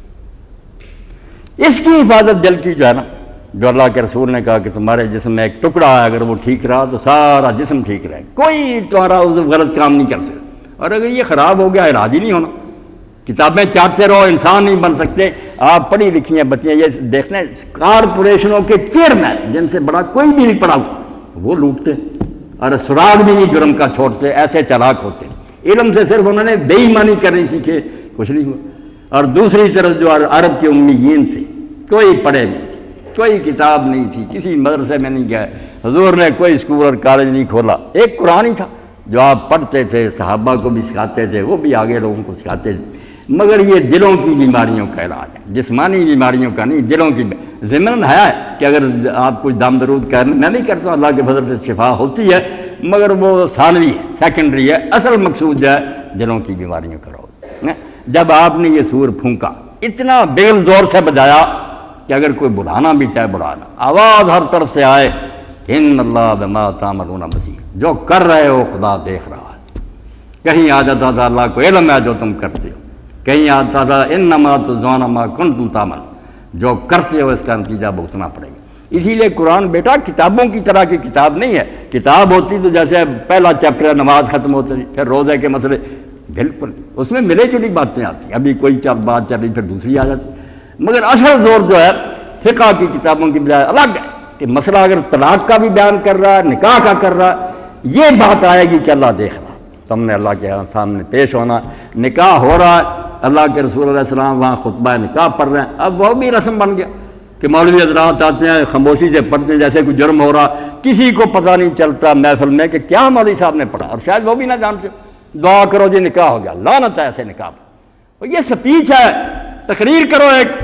اس کی حفاظت دل کی جو ہے نا، جو اللہ کے رسول نے کہا کہ تمہارے جسم میں ایک ٹکڑا ہے، اگر وہ ٹھیک رہا تو سارا جسم ٹھیک رہے، کوئی تمہارا اس غلط کام نہیں کر سکتا۔ اور اگر یہ خراب ہو گیا، علاج ہی نہیں ہونا، کتابیں چاٹتے رہو، انسان نہیں بن سکتے۔ آپ پڑھی لکھی ہیں بچیاں، یہ دیکھنے کارپوریشنوں کے چیئرمین جن سے بڑا کوئی بھی نہیں پڑھا وہ لوٹتے اور سراغ بھی نہیں جرم کا چھوڑتے، ایسے چالاک ہوتے، علم سے صرف انہوں نے بے ایمانی کرنی سیکھے، کچھ نہیں ہوا۔ اور دوسری طرف جو عرب کے امیین تھے، کوئی پڑھے نہیں، کوئی کتاب نہیں تھی، کسی مدرسے میں نہیں گئے، حضور نے کوئی اسکول اور کالج نہیں کھولا، ایک قرآن ہی تھا جو آپ پڑھتے تھے، صحابہ کو بھی سکھاتے تھے، وہ بھی آگے لوگوں کو سکھاتے تھے۔ مگر یہ دلوں کی بیماریوں کا علاج ہے، جسمانی بیماریوں کا نہیں، دلوں کی۔ ضمن ہے کہ اگر آپ کچھ دم درود کریں، میں نہیں کرتا ہوں، اللہ کے فضل سے شفا ہوتی ہے، مگر وہ ثانوی ہے، سیکنڈری ہے، اصل مقصود جو ہے دلوں کی بیماریوں کا روگ۔ جب آپ نے یہ سور پھونکا، اتنا بغل زور سے بجایا کہ اگر کوئی بلانا بھی چاہے بلانا، آواز ہر طرف سے آئے، ان اللہ بما تعملون بصیر، جو کر رہے ہو خدا دیکھ رہا ہے۔ کہیں آ جاتا تھا اللہ کو علم ہے جو تم کرتے ہو، کہیں آتا تھا انما تجزون ما کنتم تعملون، جو کرتے ہو اس کا نتیجہ بھگتنا پڑے گا۔ اسی لیے قرآن بیٹا کتابوں کی طرح کی کتاب نہیں ہے، کتاب ہوتی تو جیسے پہلا چیپٹر نماز ختم ہوتی تھی، پھر روزے کے مسئلے، بالکل اس میں ملے جلی باتیں آتی ہیں، ابھی کوئی بات چل رہی پھر دوسری آ جاتی، مگر اصل زور جو ہے فقہ کی کتابوں کی بجائے الگ ہے کہ مسئلہ اگر طلاق کا بھی بیان کر رہا ہے، نکاح کا کر رہا ہے، یہ بات آئے گی کہ اللہ دیکھ رہا ہے، تم نے اللہ کے سامنے پیش ہونا، نکاح ہو رہا ہے، اللہ کے رسول علیہ السلام وہاں خطبہ نکاح پڑھ رہے ہیں، اب وہ بھی رسم بن گیا کہ مولوی حضرات آتے ہیں خاموشی سے پڑھتے ہیں جیسے کوئی جرم ہو رہا، کسی کو پتہ نہیں چلتا محفل میں کہ کیا مولوی صاحب نے پڑھا، اور شاید وہ بھی نہ جانتے، دعا کرو جی نکاح ہو گیا، لعنت ہے ایسے نکاح پر۔ یہ سپیچ ہے، تقریر کرو ایک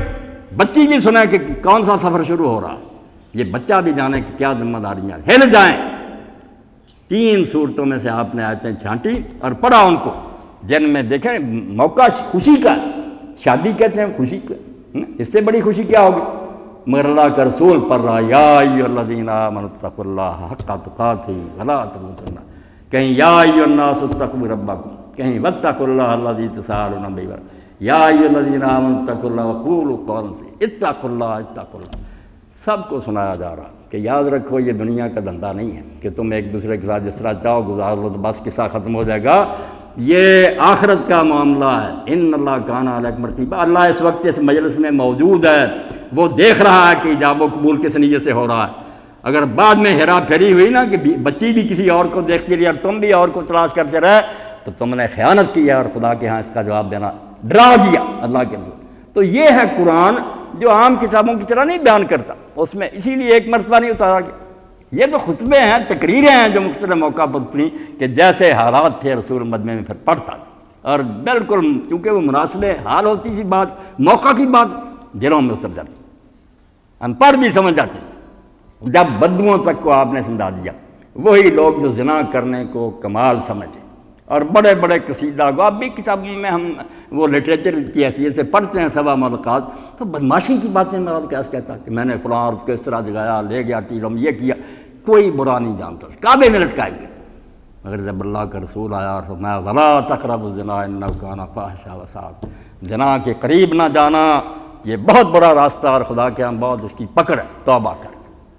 بچی بھی سنا کہ کون سا سفر شروع ہو رہا ہے، یہ بچہ بھی جانے کہ کیا ذمہ داریاں ہل جائیں۔ تین صورتوں میں سے آپ نے آیتیں چھانٹی اور پڑھا ان کو، جن میں دیکھیں موقع خوشی کا ہے، شادی کہتے ہیں خوشی کا، اس سے بڑی خوشی کیا ہوگی؟ مگر اللہ کا رسول پڑھ رہا یا ایھا الذین آمنوا اتقوا اللہ حق تقاتہ ولا تموتن، کہیں یا ایھا الناس اتقوا ربکم، کہیں واتقوا اللہ الذی تساءلون بہ، یا ایھا الذین آمنوا اتقوا اللہ وقولوا قولا سدیدا، اتقوا اللہ اتقوا اللہ، سب کو سنایا جا رہا کہ یاد رکھو یہ دنیا کا دھندا نہیں ہے کہ تم ایک دوسرے کے ساتھ جس طرح چاہو گزار لو تو بس قصہ ختم ہو جائے گا، یہ آخرت کا معاملہ ہے۔ ان اللہ کان علیکم رقیبا، اللہ اس وقت اس مجلس میں موجود ہے، وہ دیکھ رہا ہے کہ ایجاب و قبول کس نیت سے ہو رہا ہے۔ اگر بعد میں ہیرا پھیری ہوئی نا کہ بچی بھی کسی اور کو دیکھتی رہی اور تم بھی اور کو تلاش کرتے رہے تو تم نے خیانت کی ہے اور خدا کے ہاں اس کا جواب دینا ڈرا دیا اللہ کے رسول۔ تو یہ ہے قرآن جو عام کتابوں کی طرح نہیں بیان کرتا، اس میں اسی لیے ایک مرتبہ نہیں اتارا گیا۔ یہ تو خطبے ہیں، تقریریں ہیں جو مختلف موقع پر اتری کہ جیسے حالات تھے رسول مجمع میں پھر پڑھتا، اور بالکل چونکہ وہ مناسب حال ہوتی تھی بات، موقع کی بات دلوں میں اتر جاتی، ان پڑھ بھی سمجھ جاتے۔ جب بدوؤں تک کو آپ نے سمجھا دیا، وہی لوگ جو زنا کرنے کو کمال سمجھے اور بڑے بڑے قصیدہ کو اب بھی کتابوں میں ہم وہ لٹریچر کی حیثیت سے پڑھتے ہیں سبا ملکات، تو بدماشی کی باتیں میں اور کیسے کہتا کہ میں نے فلاں عورت کو اس طرح جگایا، لے گیا ٹیلم، یہ کیا، کوئی برا نہیں جانتا، کعبے میں لٹکائے گئے۔ مگر جب اللہ کا رسول آیا اور فرمایا وَلَا تَقْرَبُوا الزِّنَا إِنَّهُ كَانَ فَاحِشَةً وَسَاءَ، زنا کے قریب نہ جانا، یہ بہت بڑا راستہ اور خدا کے ہم بہت اس کی پکڑ ہے، توبہ کر۔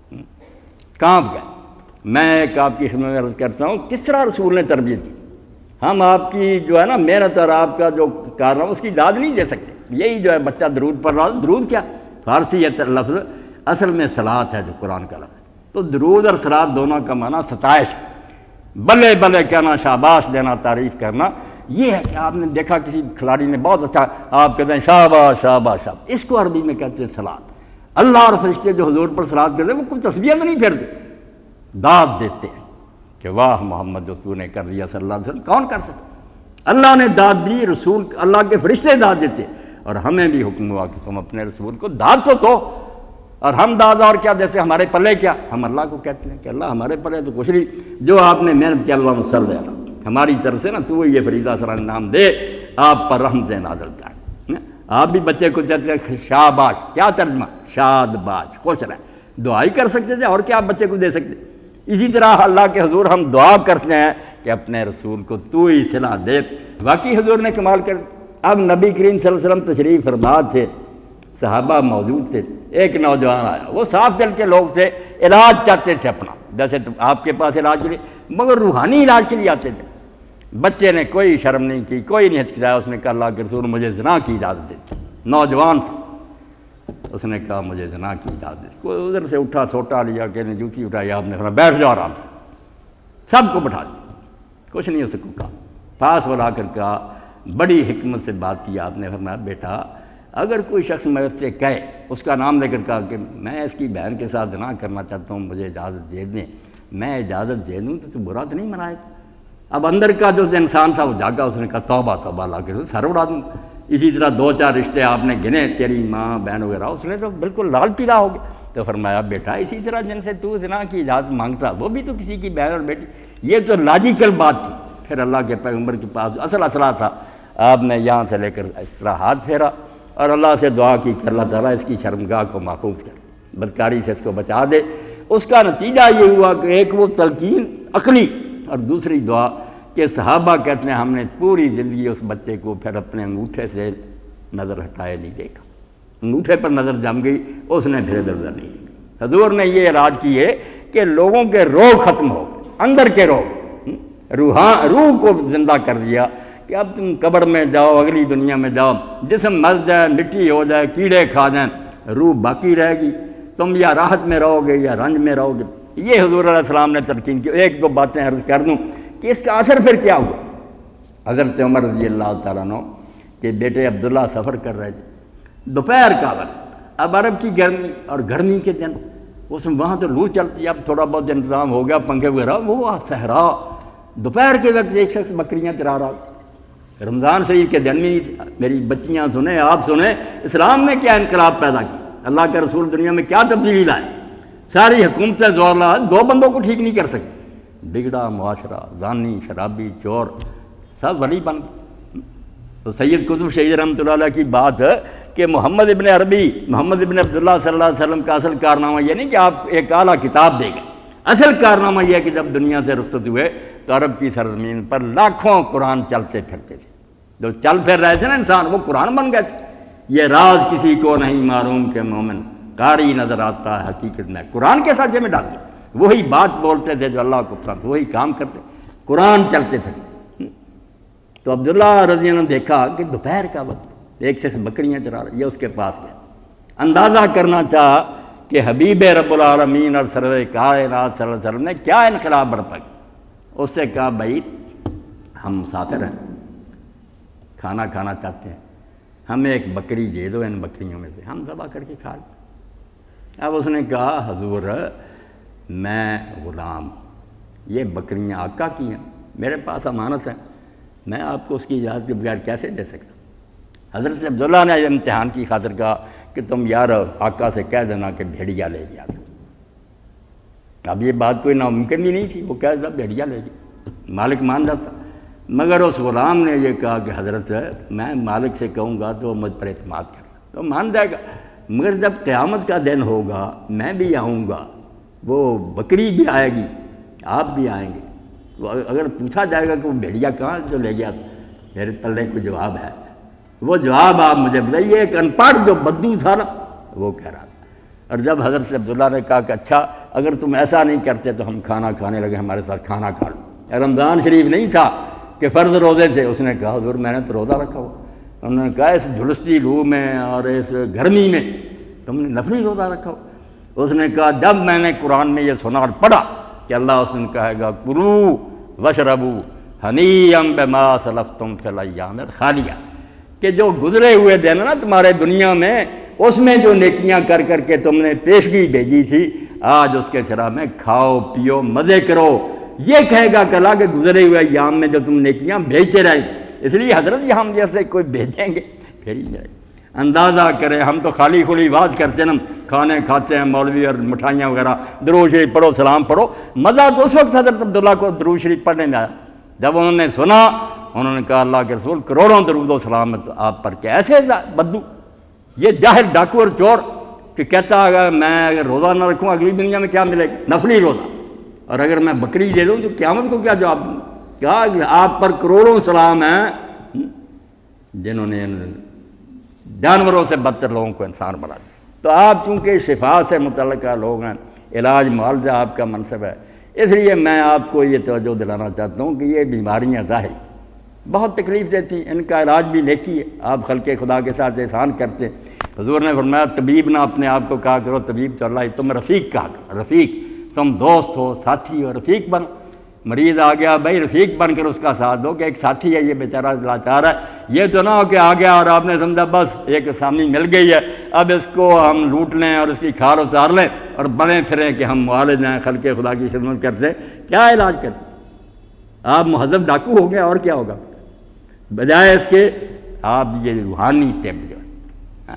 کانپ گئے۔ میں ایک آپ کی خدمت میں عرض کرتا ہوں کس طرح رسول نے تربیت کی۔ ہم آپ کی جو ہے نا محنت اور آپ کا جو کارنامہ اس کی داد نہیں دے سکتے۔ یہی جو ہے بچہ درود پڑھ رہا ہے، درود کیا فارسی ہے لفظ، اصل میں صلاۃ ہے جو قرآن کا لفظ، تو درود اور صلاۃ دونوں کا معنی ستائش، بلے بلے کہنا، شاباش دینا، تعریف کرنا۔ یہ ہے کہ آپ نے دیکھا کسی کھلاڑی نے بہت اچھا، آپ کہتے ہیں شاباش شاباش شاباش، اس کو عربی میں کہتے ہیں صلاۃ۔ اللہ اور فرشتے جو حضور پر صلاۃ کرتے ہیں وہ کوئی تسبیح میں نہیں پھیرتے، داد دیتے ہیں کہ واہ محمد جو تو نے کر دیا صلی اللہ علیہ وسلم، کون کر سکتا؟ اللہ نے داد دی، رسول اللہ کے فرشتے داد دیتے، اور ہمیں بھی حکم ہوا کہ تم اپنے رسول کو داد تو دو۔ اور ہم داد اور کیا، جیسے ہمارے پلے کیا، ہم اللہ کو کہتے ہیں کہ اللہ ہمارے پلے تو کچھ نہیں، جو آپ نے محنت کی اللہ مسل دے ہماری طرف سے نا، تو یہ فریضہ سر انجام دے، آپ پر رحمت نازل کر۔ آپ بھی بچے کو کہتے ہیں شاباش، کیا ترجمہ؟ شاد باش، خوش رہے، دعا ہی کر سکتے تھے، اور کیا آپ بچے کو دے سکتے۔ اسی طرح اللہ کے حضور ہم دعا کرتے ہیں کہ اپنے رسول کو تو ہی صلاح دے۔ واقعی حضور نے کمال کر۔ اب نبی کریم صلی اللہ علیہ وسلم تشریف فرما تھے، صحابہ موجود تھے، ایک نوجوان آیا، وہ صاف دل کے لوگ تھے، علاج چاہتے تھے اپنا، جیسے آپ کے پاس علاج کے لیے، مگر روحانی علاج کے لیے آتے تھے۔ بچے نے کوئی شرم نہیں کی، کوئی نہیں ہچکچایا، اس نے کہا اللہ کے رسول مجھے زنا کی اجازت دے۔ نوجوان تھا، اس نے کہا مجھے زنا کی اجازت دے۔ کوئی ادھر سے اٹھا، سوٹا لیا، کہ نے جوتی اٹھائی، آپ نے فرمایا بیٹھ جاؤ آرام سے، سب کو بٹھا دیا، کچھ نہیں اس کو کہا، پاس بلا کر کہا، بڑی حکمت سے بات کی آپ نے، فرمایا بیٹا اگر کوئی شخص میں اس سے کہے، اس کا نام لے کر کہا کہ میں اس کی بہن کے ساتھ زنا کرنا چاہتا ہوں، مجھے اجازت دے دیں، میں اجازت دے دوں تو تو برا تو نہیں منائے۔ اب اندر کا جو انسان تھا وہ جاگا، اس نے کہا توبہ توبہ، اللہ کے سر اڑا دوں۔ اسی طرح دو چار رشتے آپ نے گنے، تیری ماں بہن وغیرہ، اس نے تو بالکل لال پیلا ہو گیا۔ تو فرمایا بیٹا اسی طرح جن سے تو زنا کی اجازت مانگتا وہ بھی تو کسی کی بہن اور بیٹی، یہ تو لاجیکل بات تھی۔ پھر اللہ کے پیغمبر کے پاس اصل اصلہ تھا، آپ نے یہاں سے لے کر اس طرح ہاتھ پھیرا اور اللہ سے دعا کی کہ اللہ تعالیٰ اس کی شرمگاہ کو محفوظ کر، بدکاری سے اس کو بچا دے۔ اس کا نتیجہ یہ ہوا کہ ایک وہ تلقین عقلی، اور دوسری دعا کہ صحابہ کہتے ہیں ہم نے پوری زندگی اس بچے کو پھر اپنے انگوٹھے سے نظر ہٹائے نہیں دیکھا، انگوٹھے پر نظر جم گئی، اس نے پھر ادھر ادھر نہیں دیکھا۔ حضور نے یہ علاج کی ہے کہ لوگوں کے روگ ختم ہو، اندر کے روگ، روحاں روح کو زندہ کر دیا کہ اب تم قبر میں جاؤ، اگلی دنیا میں جاؤ، جسم مر جائے، مٹی ہو جائے، کیڑے کھا جائیں، روح باقی رہے گی، تم یا راحت میں رہو گے یا رنج میں رہو گے۔ یہ حضور علیہ السلام نے تلقین کی۔ ایک دو باتیں عرض کر دوں کہ اس کا اثر پھر کیا ہوا۔ حضرت عمر رضی اللہ تعالیٰ عنہ کہ بیٹے عبداللہ سفر کر رہے تھے، دوپہر کا وقت، اب عرب کی گرمی اور گرمی کے دن، اس میں وہاں تو لو چلتی، اب تھوڑا بہت انتظام ہو گیا پنکھے وغیرہ، وہ صحرا، دوپہر کے وقت ایک شخص بکریاں چرا رہا، رمضان شریف کے دن میں میری بچیاں سنیں، آپ سنیں، اسلام نے کیا انقلاب پیدا کیا، اللہ کے رسول دنیا میں کیا تبدیلی لائے۔ ساری حکومتیں زور لا دو بندوں کو ٹھیک نہیں کر سکتی، بگڑا معاشرہ، زانی، شرابی، چور سب ولی بن گئے۔ تو سید قطب شہید رحمۃ اللہ علیہ کی بات ہے کہ محمد ابن عربی، محمد ابن عبداللہ صلی اللہ علیہ وسلم کا اصل کارنامہ یہ نہیں کہ آپ ایک اعلیٰ کتاب دے گئے، اصل کارنامہ یہ ہے کہ جب دنیا سے رخصت ہوئے تو عرب کی سرزمین پر لاکھوں قرآن چلتے پھرتے تھے، جو چل پھر رہے تھے نا انسان، وہ قرآن بن گئے تھے۔ یہ راز کسی کو نہیں معلوم کہ مومن قاری نظر آتا ہے حقیقت میں قرآن کے ساتھ میں ڈال دیا۔ وہی بات بولتے تھے جو اللہ کو پسند، وہی کام کرتے، قرآن چلتے پھرتے۔ تو عبداللہ رضی اللہ عنہ نے دیکھا کہ دوپہر کا وقت ایک سے بکریاں چرا رہا، یہ اس کے پاس گیا، اندازہ کرنا چاہا کہ حبیب رب العالمین اور سرور کائنات صلی اللہ علیہ وسلم نے کیا انقلاب برپا کیا۔ اس سے کہا بھائی ہم مسافر ہیں، کھانا کھانا چاہتے ہیں، ہمیں ایک بکری دے دو ان بکریوں میں سے، ہم ذبح کر کے کھا لیں۔ اب اس نے کہا حضور میں غلام، یہ بکریاں آقا کی ہیں، میرے پاس امانت ہے، میں آپ کو اس کی اجازت کے بغیر کیسے دے سکتا۔ حضرت عبداللہ نے امتحان کی خاطر کہا کہ تم یار آقا سے کہہ دینا کہ بھیڑیا لے گیا تھا۔ اب یہ بات کوئی ناممکن بھی نہیں تھی، وہ کہہ دیتا بھیڑیا لے گیا، مالک مان جاتا۔ مگر اس غلام نے یہ کہا کہ حضرت میں مالک سے کہوں گا تو وہ مجھ پر اعتماد کر رہا تو مان جائے گا، مگر جب قیامت کا دن ہوگا میں بھی آؤں گا، وہ بکری بھی آئے گی، آپ بھی آئیں گے، تو اگر پوچھا جائے گا کہ وہ بھیڑیا کہاں جو لے گیا، میرے پلے کوئی جواب ہے، وہ جواب آپ مجھے بتائیے۔ ایک ان پڑھ جو بدو تھا نا وہ کہہ رہا تھا۔ اور جب حضرت عبداللہ نے کہا کہ اچھا اگر تم ایسا نہیں کرتے تو ہم کھانا کھانے لگے، ہمارے ساتھ کھانا کھا لو۔ رمضان شریف نہیں تھا کہ فرض روزے تھے، اس نے کہا حضور میں نے تو روزہ رکھا ہوا۔ انہوں نے کہا اس جھلستی لو میں اور اس گرمی میں تم نے نفلی روزہ رکھا ہو۔ اس نے کہا جب میں نے قرآن میں یہ سنا اور پڑھا کہ اللہ اس نے کہے گا کلو وشربو ہنیئا بما سلفتم فی الایام الخالیہ، کہ جو گزرے ہوئے دن نا تمہارے دنیا میں اس میں جو نیکیاں کر کر کے تم نے پیشگی بھیجی تھی، آج اس کے شرح میں کھاؤ پیو مزے کرو۔ یہ کہے گا کہ اللہ کے گزرے ہوئے ایام میں جو تم نیکیاں بھیجتے رہے، اس لیے حضرت یہ ہم جیسے کوئی بھیجیں گے پھر ہی جائے۔ اندازہ کریں ہم تو خالی خلی بات کرتے ہیں، کھانے کھاتے ہیں مولوی اور مٹھائیاں وغیرہ، درود شریف پڑھو سلام پڑھو، مزہ تو اس وقت حضرت عبداللہ کو درود شریف پڑھنے میں آیا جب انہوں نے سنا۔ انہوں نے کہا اللہ کے رسول کروڑوں درود و سلام آپ پر، کیا ایسے بدو یہ جاہل ڈاکو اور چور کہ کہتا اگر میں اگر روزہ نہ رکھوں اگلی دنیا میں کیا ملے گا، نفلی روزہ، اور اگر میں بکری دے دوں تو قیامت کو کیا جواب دوں؟ کہا کہ آپ پر کروڑوں سلام ہیں جنہوں نے جانوروں سے بدتر لوگوں کو انسان بنا دیا۔ تو آپ چونکہ شفا سے متعلقہ لوگ ہیں، علاج معالجہ آپ کا منصب ہے، اس لیے میں آپ کو یہ توجہ دلانا چاہتا ہوں کہ یہ بیماریاں ظاہر بہت تکلیف دیتی ہیں، ان کا علاج بھی نیکی ہے، آپ خلق خدا کے ساتھ احسان کرتے ہیں۔ حضور نے فرمایا طبیب نہ اپنے آپ کو کہا کرو طبیب تو اللہ، تم رفیق کہا کرو، رفیق تم دوست ہو ساتھی ہو، رفیق بن۔ مریض آ گیا بھائی رفیق بن کر اس کا ساتھ دو کہ ایک ساتھی ہے یہ بیچارہ لاچار ہے، یہ تو نہ ہو کہ آ گیا اور آپ نے سمجھا بس ایک اسامی مل گئی ہے اب اس کو ہم لوٹ لیں اور اس کی کھال اتار لیں اور بڑے پھریں کہ ہم معالج ہیں خلق خدا کی خدمت کرتے ہیں، کیا علاج کرتے؟ آپ مہذب ڈاکو ہو گئے اور کیا ہوگا؟ بجائے اس کے آپ یہ روحانی طب جو ہے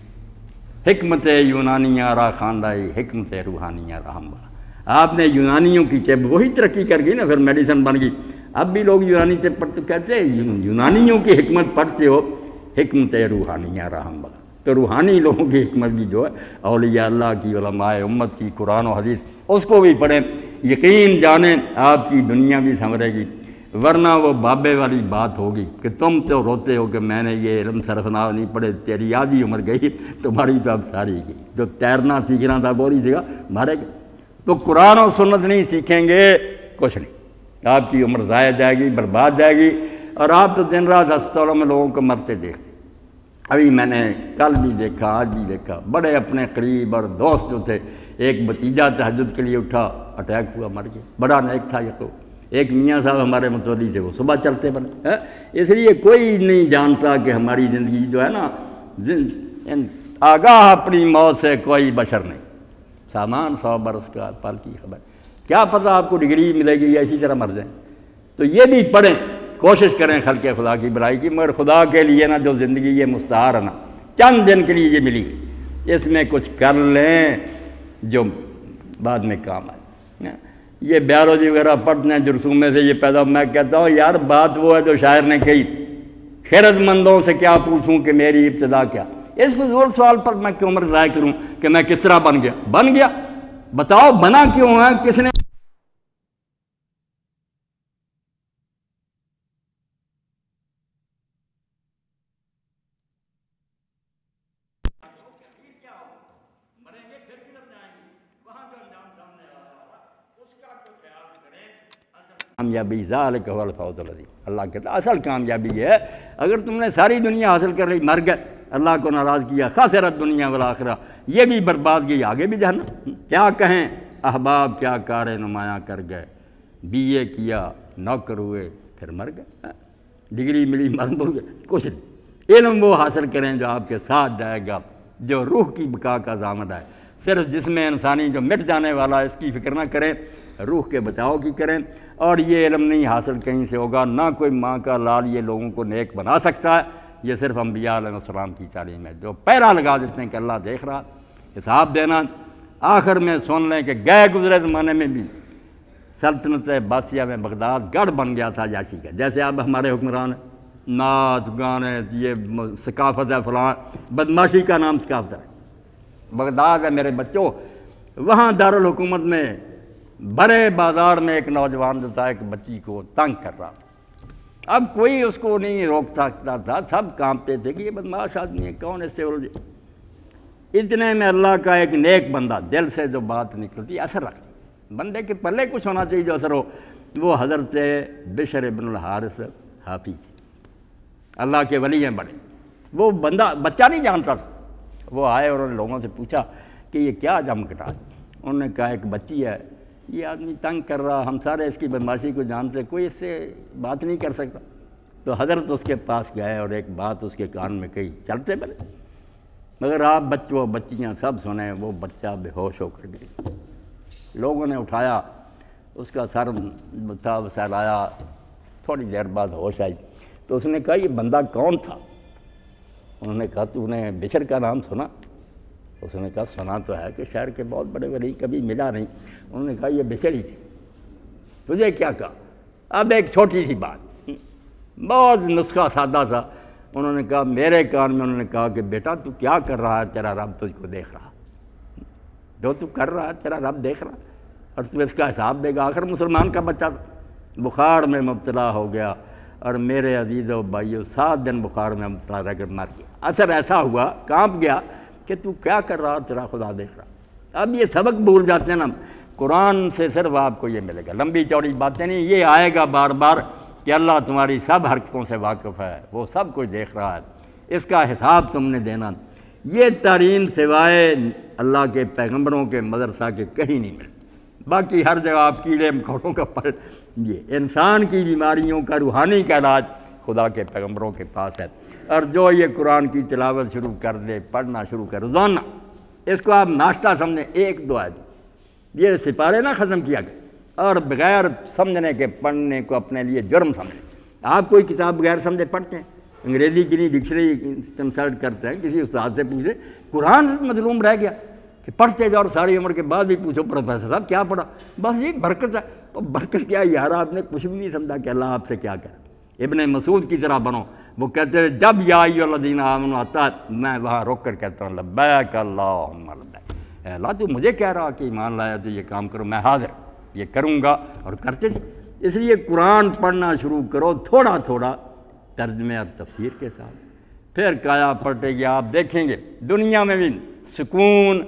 حکمت یونانیہ را خاندائی حکمت روحانیہ رحم با، آپ نے یونانیوں کی طب وہی ترقی کر گئی نا، پھر میڈیسن بن گئی۔ اب بھی لوگ یونانی طب پڑھتے کہتے ہیں یونانیوں کی حکمت پڑھتے ہو حکمت روحانیہ رحم با، تو روحانی لوگوں کی حکمت بھی جو ہے اولیاء اللہ کی علماء امت کی قرآن و حدیث اس کو بھی پڑھیں، یقین جانیں آپ کی دنیا بھی سنورے گی، ورنہ وہ بابے والی بات ہوگی کہ تم تو روتے ہو کہ میں نے یہ علم سرفناو نہیں پڑھے، تیری آدھی عمر گئی تمہاری تو اب ساری گئی، جو تیرنا سیکھنا تھا وہ نہیں سیکھا مارے گا۔ تو قرآن و سنت نہیں سیکھیں گے کچھ نہیں، آپ کی عمر ضائع جائے گی برباد جائے گی، اور آپ تو دن رات ہسپتالوں میں لوگوں کو مرتے دیکھتے۔ ابھی میں نے کل بھی دیکھا آج بھی دیکھا، بڑے اپنے قریب اور دوست جو تھے، ایک بھتیجا تہجد کے لیے اٹھا اٹیک ہوا مر گیا، بڑا نیک تھا یہ تو، ایک میاں صاحب ہمارے متولی تھے وہ صبح چلتے بنے۔ اس لیے کوئی نہیں جانتا کہ ہماری زندگی جو ہے نا، آگاہ اپنی موت سے کوئی بشر نہیں، سامان سو برس کا پل کی خبر، کیا پتہ آپ کو ڈگری ملے گی یا اسی طرح مر جائیں۔ تو یہ بھی پڑھیں کوشش کریں خلق خدا کی بھلائی کی، مگر خدا کے لیے نا جو زندگی یہ مستعار ہے نا، چند دن کے لیے یہ ملی، اس میں کچھ کر لیں جو بعد میں کام آئے۔ یہ بیالوجی وغیرہ پڑھتے ہیں جرسوم میں سے یہ پیدا، میں کہتا ہوں یار بات وہ ہے جو شاعر نے کہی، خیرت مندوں سے کیا پوچھوں کہ میری ابتدا کیا۔ اس فضول سوال پر میں کیوں عمر ضائع کروں کہ میں کس طرح بن گیا؟ بن گیا، بتاؤ بنا کیوں ہے، کس نے؟ کامیابی ذالک هو الفوز العظیم، اللہ کہتا ہے اصل کامیابی یہ ہے اگر تم نے ساری دنیا حاصل کر لی، مر گئے، اللہ کو ناراض کیا، خاسرت دنیا والآخرہ، یہ بھی برباد گئی، آگے بھی جہنم۔ کیا کہیں احباب کیا کار نمایاں کر گئے، بی اے کیا نوکر ہوئے پھر مر گئے، ڈگری ملی مر گئے، کچھ نہیں۔ علم وہ حاصل کریں جو آپ کے ساتھ جائے گا، جو روح کی بقا کا ضامن ہے۔ صرف جسم انسانی جو مٹ جانے والا ہے اس کی فکر نہ کریں، روح کے بچاؤ کی کریں۔ اور یہ علم نہیں حاصل کہیں سے ہوگا، نہ کوئی ماں کا لال یہ لوگوں کو نیک بنا سکتا ہے، یہ صرف انبیاء علیہ السلام کی تعلیم ہے جو پیرا لگا دیتے ہیں کہ اللہ دیکھ رہا، حساب دینا۔ آخر میں سن لیں کہ گئے گزرے زمانے میں بھی سلطنت عباسیہ میں بغداد گڑھ بن گیا تھا یاشی کا، جیسے اب ہمارے حکمران ہیں، نعت گانے، یہ ثقافت ہے فلاں، بدماشی کا نام ثقافت ہے۔ بغداد ہے میرے بچوں، وہاں دارالحکومت میں بڑے بازار میں ایک نوجوان جو تھا ایک بچی کو تنگ کر رہا تھا، اب کوئی اس کو نہیں روک سکتا تھا، سب کانپتے تھے کہ یہ بدماش آدمی ہے، کون اس سے الجھے۔ اتنے میں اللہ کا ایک نیک بندہ دل سے جو بات نکلتی اثر رکھتی، بندے کے پلے کچھ ہونا چاہیے جو اثر ہو، وہ حضرت بشر بن الحارث حافی تھے، اللہ کے ولی ہیں بڑے۔ وہ بندہ بچہ نہیں جانتا تھا، وہ آئے اور انہوں نے لوگوں سے پوچھا کہ یہ کیا جم کٹا، انہوں نے کہا ایک بچی ہے، یہ آدمی تنگ کر رہا، ہم سارے اس کی بدماشی کو جانتے، کوئی اس سے بات نہیں کر سکتا۔ تو حضرت اس کے پاس گئے اور ایک بات اس کے کان میں کہی، چلتے بنے، مگر آپ بچوں بچیاں سب سنیں، وہ بچہ بے ہوش ہو کر گئی۔ لوگوں نے اٹھایا، اس کا سر تھا سہلایا، تھوڑی دیر بعد ہوش آئی تو اس نے کہا یہ بندہ کون تھا؟ انہوں نے کہا تو نے بشر کا نام سنا؟ اس نے کہا سنا تو ہے کہ شہر کے بہت بڑے ولی، کبھی ملا نہیں۔ انہوں نے کہا یہ بشر ہی تھی۔ تجھے کیا کہا؟ اب ایک چھوٹی سی بات، بہت نسخہ سادہ تھا۔ انہوں نے کہا میرے کان میں انہوں نے کہا کہ بیٹا تو کیا کر رہا ہے، تیرا رب تجھ کو دیکھ رہا، جو تو کر رہا ہے تیرا رب دیکھ رہا اور تو اس کا حساب دے گا۔ آخر مسلمان کا بچہ تھا، بخار میں مبتلا ہو گیا اور میرے عزیز و بھائیو سات دن بخار میں مبتلا رہ کر مر گیا۔ اثر ایسا ہوا، کانپ گیا کہ تو کیا کر رہا، تیرا خدا دیکھ رہا۔ اب یہ سبق بھول جاتے ہیں نا، قرآن سے صرف آپ کو یہ ملے گا، لمبی چوڑی باتیں نہیں، یہ آئے گا بار بار کہ اللہ تمہاری سب حرکتوں سے واقف ہے، وہ سب کچھ دیکھ رہا ہے، اس کا حساب تم نے دینا۔ یہ تعلیم سوائے اللہ کے پیغمبروں کے مدرسہ کے کہیں نہیں ملتی، باقی ہر جگہ آپ کیڑے مکوڑوں کا پر، یہ انسان کی بیماریوں کا روحانی کا علاج خدا کے پیغمبروں کے پاس ہے۔ اور جو یہ قرآن کی تلاوت شروع کر دے، پڑھنا شروع کر روزانہ، اس کو آپ ناشتہ سمجھیں، ایک دو آیت یہ سپارے نہ ختم کیا گیا، اور بغیر سمجھنے کے پڑھنے کو اپنے لیے جرم سمجھیں۔ آپ کوئی کتاب بغیر سمجھے پڑھتے ہیں، انگریزی کی نہیں ڈکشنری کنسلٹ کرتے ہیں، کسی استاد سے پوچھیں، قرآن مظلوم رہ گیا کہ پڑھتے جاؤ اور ساری عمر کے بعد بھی پوچھو پروفیسر صاحب کیا پڑھا، بس یہ برکت ہے۔ تو برکت کیا یار، آپ نے کچھ بھی نہیں سمجھا کہ اللہ آپ سے کیا کہہ رہا۔ ابن مسعود کی طرح بنو، وہ کہتے ہیں جب یا ایھا الذین آمنوا آتا ہے میں وہاں روک کر کہتا ہوں لبیک اللہم لبیک، اے اللہ تو مجھے کہہ رہا کہ ایمان لایا تو یہ کام کرو، میں حاضر یہ کروں گا، اور کرتے تھے۔ اس لیے قرآن پڑھنا شروع کرو تھوڑا تھوڑا، ترجمے اور تفسیر کے ساتھ، پھر کایا پلٹے گی، آپ دیکھیں گے دنیا میں بھی سکون،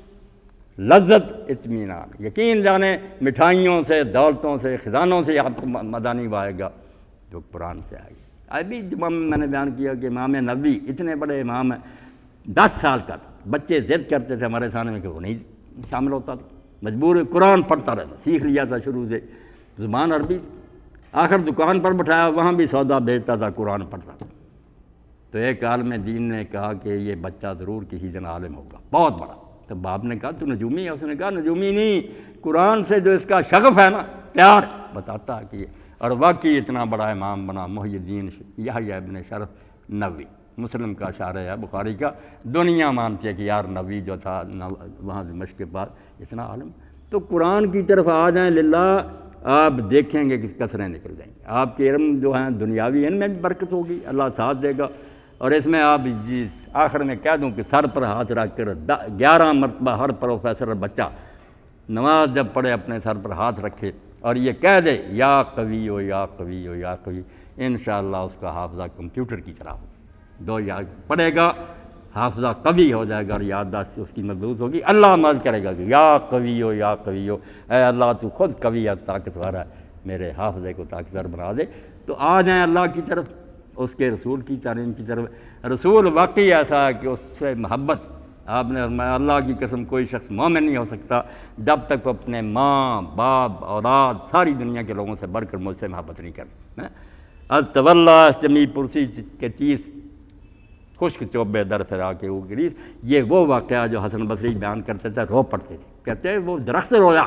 لذت، اطمینان، یقین جانے مٹھائیوں سے، دولتوں سے، خزانوں سے آپ کو مدانی آئے گا جو قرآن سے آئے گا۔ ابھی جب میں نے بیان کیا کہ امام نبوی اتنے بڑے امام ہیں، دس سال کا تھا، بچے ضد کرتے تھے ہمارے سامنے میں کہ وہ نہیں شامل ہوتا تھا، مجبور قرآن پڑھتا رہتا، سیکھ لیا تھا شروع سے، زبان عربی، آخر دکان پر بٹھایا، وہاں بھی سودا بیچتا تھا، قرآن پڑھتا تھا۔ تو ایک عالم دین نے کہا کہ یہ بچہ ضرور کسی دن عالم ہوگا، بہت بڑا۔ تو باپ نے کہا تو نجومی ہے؟ اس نے کہا نجومی نہیں، قرآن سے جو اس کا شغف ہے نا، پیار، بتاتا کہ اور واقعی اتنا بڑا امام بنا محی الدین یحییٰ ابن شرف نووی، مسلم کا اشارہ ہے بخاری کا، دنیا مانتی ہے کہ یار نووی جو تھا وہاں دمشق کے پاس اتنا عالم۔ تو قرآن کی طرف آ جائیں للہ، آپ دیکھیں گے کہ کثریں نکل جائیں گی، آپ کے علم جو ہیں دنیاوی علم میں بھی برکت ہوگی، اللہ ساتھ دے گا۔ اور اس میں آپ جی آخر میں کہہ دوں کہ سر پر ہاتھ رکھ کر گیارہ مرتبہ ہر پروفیسر بچہ نماز جب پڑھے اپنے سر پر ہاتھ رکھے اور یہ کہہ دے یا قوی ہو یا قوی ہو یا قوی، انشاءاللہ اس کا حافظہ کمپیوٹر کی طرح ہو، دو یاد پڑھے گا حافظہ قوی ہو جائے گا اور یادداشت اس کی مضبوط ہوگی۔ اللہ مدد کرے گا کہ یا قوی ہو یا قوی ہو، اے اللہ تو خود قوی ہے، طاقتور ہے، میرے حافظے کو طاقتور بنا دے۔ تو آ جائیں اللہ کی طرف، اس کے رسول کی تعلیم کی طرف۔ رسول واقعی ایسا ہے کہ اس سے محبت، آپ نے فرمایا اللہ کی قسم کوئی شخص مومن نہیں ہو سکتا جب تک وہ اپنے ماں باپ اولاد ساری دنیا کے لوگوں سے بڑھ کر مجھ سے محبت نہیں کرتا۔ الطولہ جمی پرسی کے چیز خشک چوبے در پھرا کے وہ گریز، یہ وہ واقعہ جو حسن بصری بیان کرتے تھے، رو پڑتے تھے، کہتے ہیں وہ درخت رویا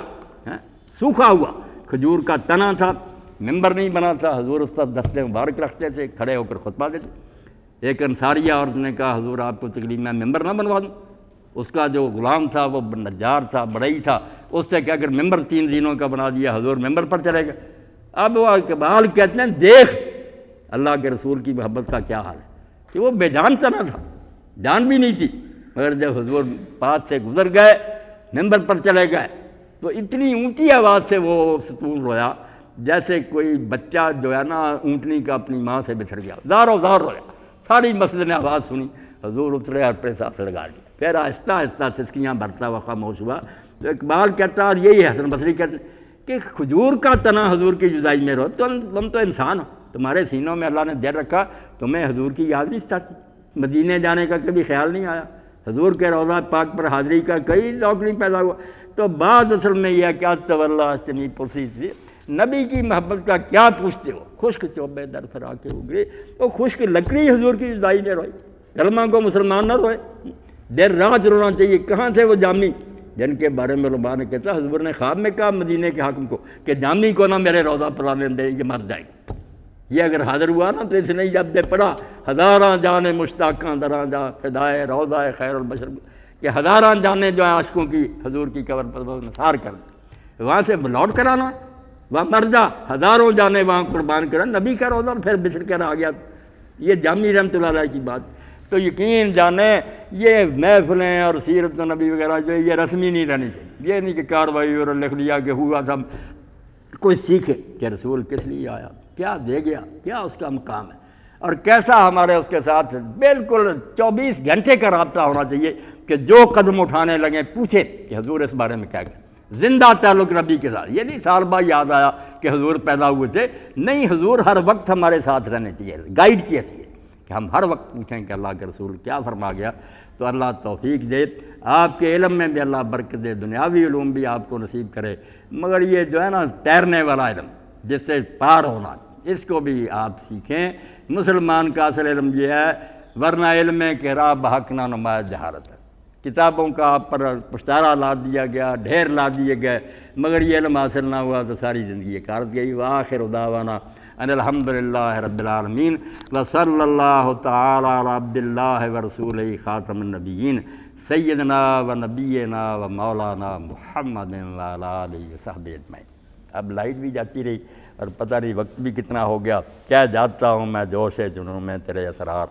سوکھا ہوا، کھجور کا تنا تھا، ممبر نہیں بنا تھا، حضور اس پر دستے مبارک رکھتے تھے، کھڑے ہو کر خطبہ دیتے۔ ایک انصاریہ عورت نے کہا حضور آپ کو تکلیف میں ممبر نہ بنوا دوں، اس کا جو غلام تھا وہ نجار تھا، بڑھئی تھا، اس سے کہ اگر ممبر تین دنوں کا بنا دیا حضور ممبر پر چلے گا۔ اب وہ اقبال کہتے ہیں دیکھ اللہ کے رسول کی محبت کا کیا حال ہے کہ وہ بے جان تنا تھا، جان بھی نہیں تھی، مگر جب حضور پاس سے گزر گئے ممبر پر چلے گئے تو اتنی اونچی آواز سے وہ ستون رویا جیسے کوئی بچہ جو ہے نا اونٹنی کا اپنی ماں سے بچھڑ گیا، زاروں زار رویا۔ ساری مسجد نے آواز سنی، حضور اترے اور اپنے ساتھ لگا لیا، پھر آہستہ آہستہ سسکیاں بھرتا ہوا خاموش ہوا۔ تو اقبال کہتا اور یہی حسن بصری کہتے کہ کھجور کا تنا حضور کی جدائی میں رو، تم تم تو انسان ہو، تمہارے سینوں میں اللہ نے دل رکھا، تمہیں حضور کی یاد نہیں ستاتی، مدینے جانے کا کبھی خیال نہیں آیا، حضور کے روضہ پاک پر حاضری کا کوئی ذوق نہیں پیدا ہوا۔ تو بعض اصل میں یہ کیا طولہ جمی پرسی سے نبی کی محبت کا کیا پوچھتے ہو، خشک چوبے در پھرا کے اگرے، وہ خشک لکڑی حضور کی جدائی نے روئی، کلمہ کو مسلمان نہ روئے، دیر رات رونا چاہیے۔ کہاں تھے وہ جامی جن کے بارے میں علماء نے کہتا حضور نے خواب میں کہا مدینے کے حاکم کو کہ جامی کو نہ میرے روضہ پر آنے دے، یہ مر جائے گا۔ یہ اگر حاضر ہوا نا تو اس نے جب دے پڑھا ہزاراں جانے مشتاقاں دراں جا فدائے روضہ خیر البشر، کہ ہزاراں جانے جو ہیں عاشقوں کی حضور کی قبر پر نثار کر دیں، وہاں سے لوٹ کر آنا، وہاں مر جا، ہزاروں جانے وہاں قربان کرا، نبی کا روضہ پھر بچھڑ کر آ گیا۔ یہ جامی رحمۃ اللہ علیہ کی بات۔ تو یقین جانے یہ محفلیں اور سیرت نبی وغیرہ جو یہ رسمی نہیں رہنی چاہیے، یہ نہیں کہ کاروائی اور لکھ لیا کہ ہوا تھا، کوئی سیکھے کہ رسول کس لیے آیا، کیا دے گیا، کیا اس کا مقام ہے، اور کیسا ہمارے اس کے ساتھ بالکل چوبیس گھنٹے کا رابطہ ہونا چاہیے کہ جو قدم اٹھانے لگیں پوچھے کہ حضور اس بارے میں کیا کہتے، زندہ تعلق نبی کے ساتھ۔ یہ نہیں سال بعد یاد آیا کہ حضور پیدا ہوئے تھے، نہیں، حضور ہر وقت ہمارے ساتھ رہنے چاہیے، گائیڈ کیے چاہیے کہ ہم ہر وقت پوچھیں کہ اللہ کے رسول کیا فرما گیا۔ تو اللہ توفیق دے، آپ کے علم میں بھی اللہ برکت دے، دنیاوی علوم بھی آپ کو نصیب کرے، مگر یہ جو ہے نا تیرنے والا علم جس سے پار ہونا، اس کو بھی آپ سیکھیں۔ مسلمان کا اصل علم یہ ہے، ورنہ علم کہ راہ بحق نہ نمایاں جہالت ہے، کتابوں کا آپ پر پشتارہ لا دیا گیا، ڈھیر لا دیے گئے، مگر یہ علم حاصل نہ ہوا تو ساری زندگی کارت گئی۔ وآخر دعوانا ان الحمدللہ رب العالمین وصلی اللہ تعالی علی عبد اللہ ورسولہ خاتم النبیین سیدنا و نبینا و مولانا محمد وعلی آلہ وصحبہ اجمعین۔ اب لائٹ بھی جاتی رہی اور پتہ نہیں وقت بھی کتنا ہو گیا، کیا جاتا ہوں میں جوش جنوں میں تیرے اسرار،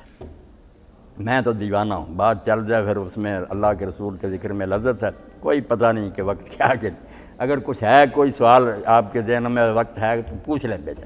میں تو دیوانہ ہوں، بات چل جائے پھر اس میں اللہ کے رسول کے ذکر میں لذت ہے، کوئی پتہ نہیں کہ وقت کیا کہ اگر کچھ ہے کوئی سوال آپ کے ذہن میں وقت ہے تو پوچھ لیں بیٹے۔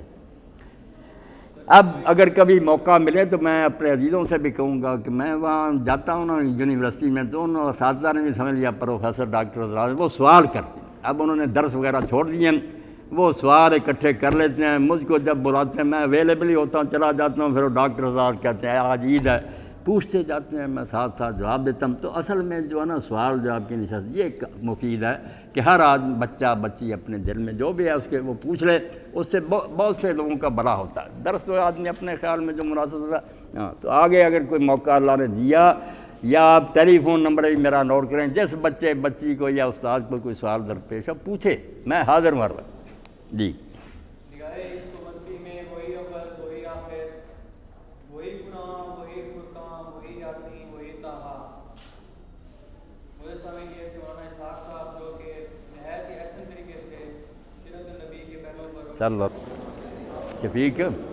اب اگر کبھی موقع ملے تو میں اپنے عزیزوں سے بھی کہوں گا کہ میں وہاں جاتا ہوں نا یونیورسٹی میں، تو انہوں اساتذہ نے بھی سمجھ لیا، پروفیسر ڈاکٹر حضرات وہ سوال کرتے ہیں، اب انہوں نے درس وغیرہ چھوڑ دیے ہیں، وہ سوال اکٹھے کر لیتے ہیں، مجھ کو جب بلاتے ہیں میں اویلیبل ہی ہوتا ہوں، چلا جاتا ہوں، پھر وہ ڈاکٹر حضرات کہتے ہیں آج عید ہے، پوچھتے جاتے ہیں، میں ساتھ ساتھ جواب دیتا ہوں۔ تو اصل میں جو ہے نا سوال جواب کی نشست یہ مفید ہے کہ ہر آدمی بچہ بچی اپنے دل میں جو بھی ہے اس کے وہ پوچھ لے، اس سے بہت سے لوگوں کا بھلا ہوتا ہے۔ درس تو آدمی اپنے خیال میں جو مناسب ہوتا ہے، ہاں تو آگے اگر کوئی موقع اللہ نے دیا یا آپ ٹیلی فون نمبر بھی میرا نوٹ کریں، جس بچے بچی کو یا استاد کو کوئی سوال درپیش ہو پوچھے، میں حاضر ہوں ہر وقت۔ جی وہی قرآن، وہی فرقان، وہی یاسین، وہی طہا۔ مجھے سمجھ یہ کہ مولانا اسحاق صاحب جو کہ نہایت ہی احسن طریقے سے سیرت النبی کے پہلو پر چلو شفیق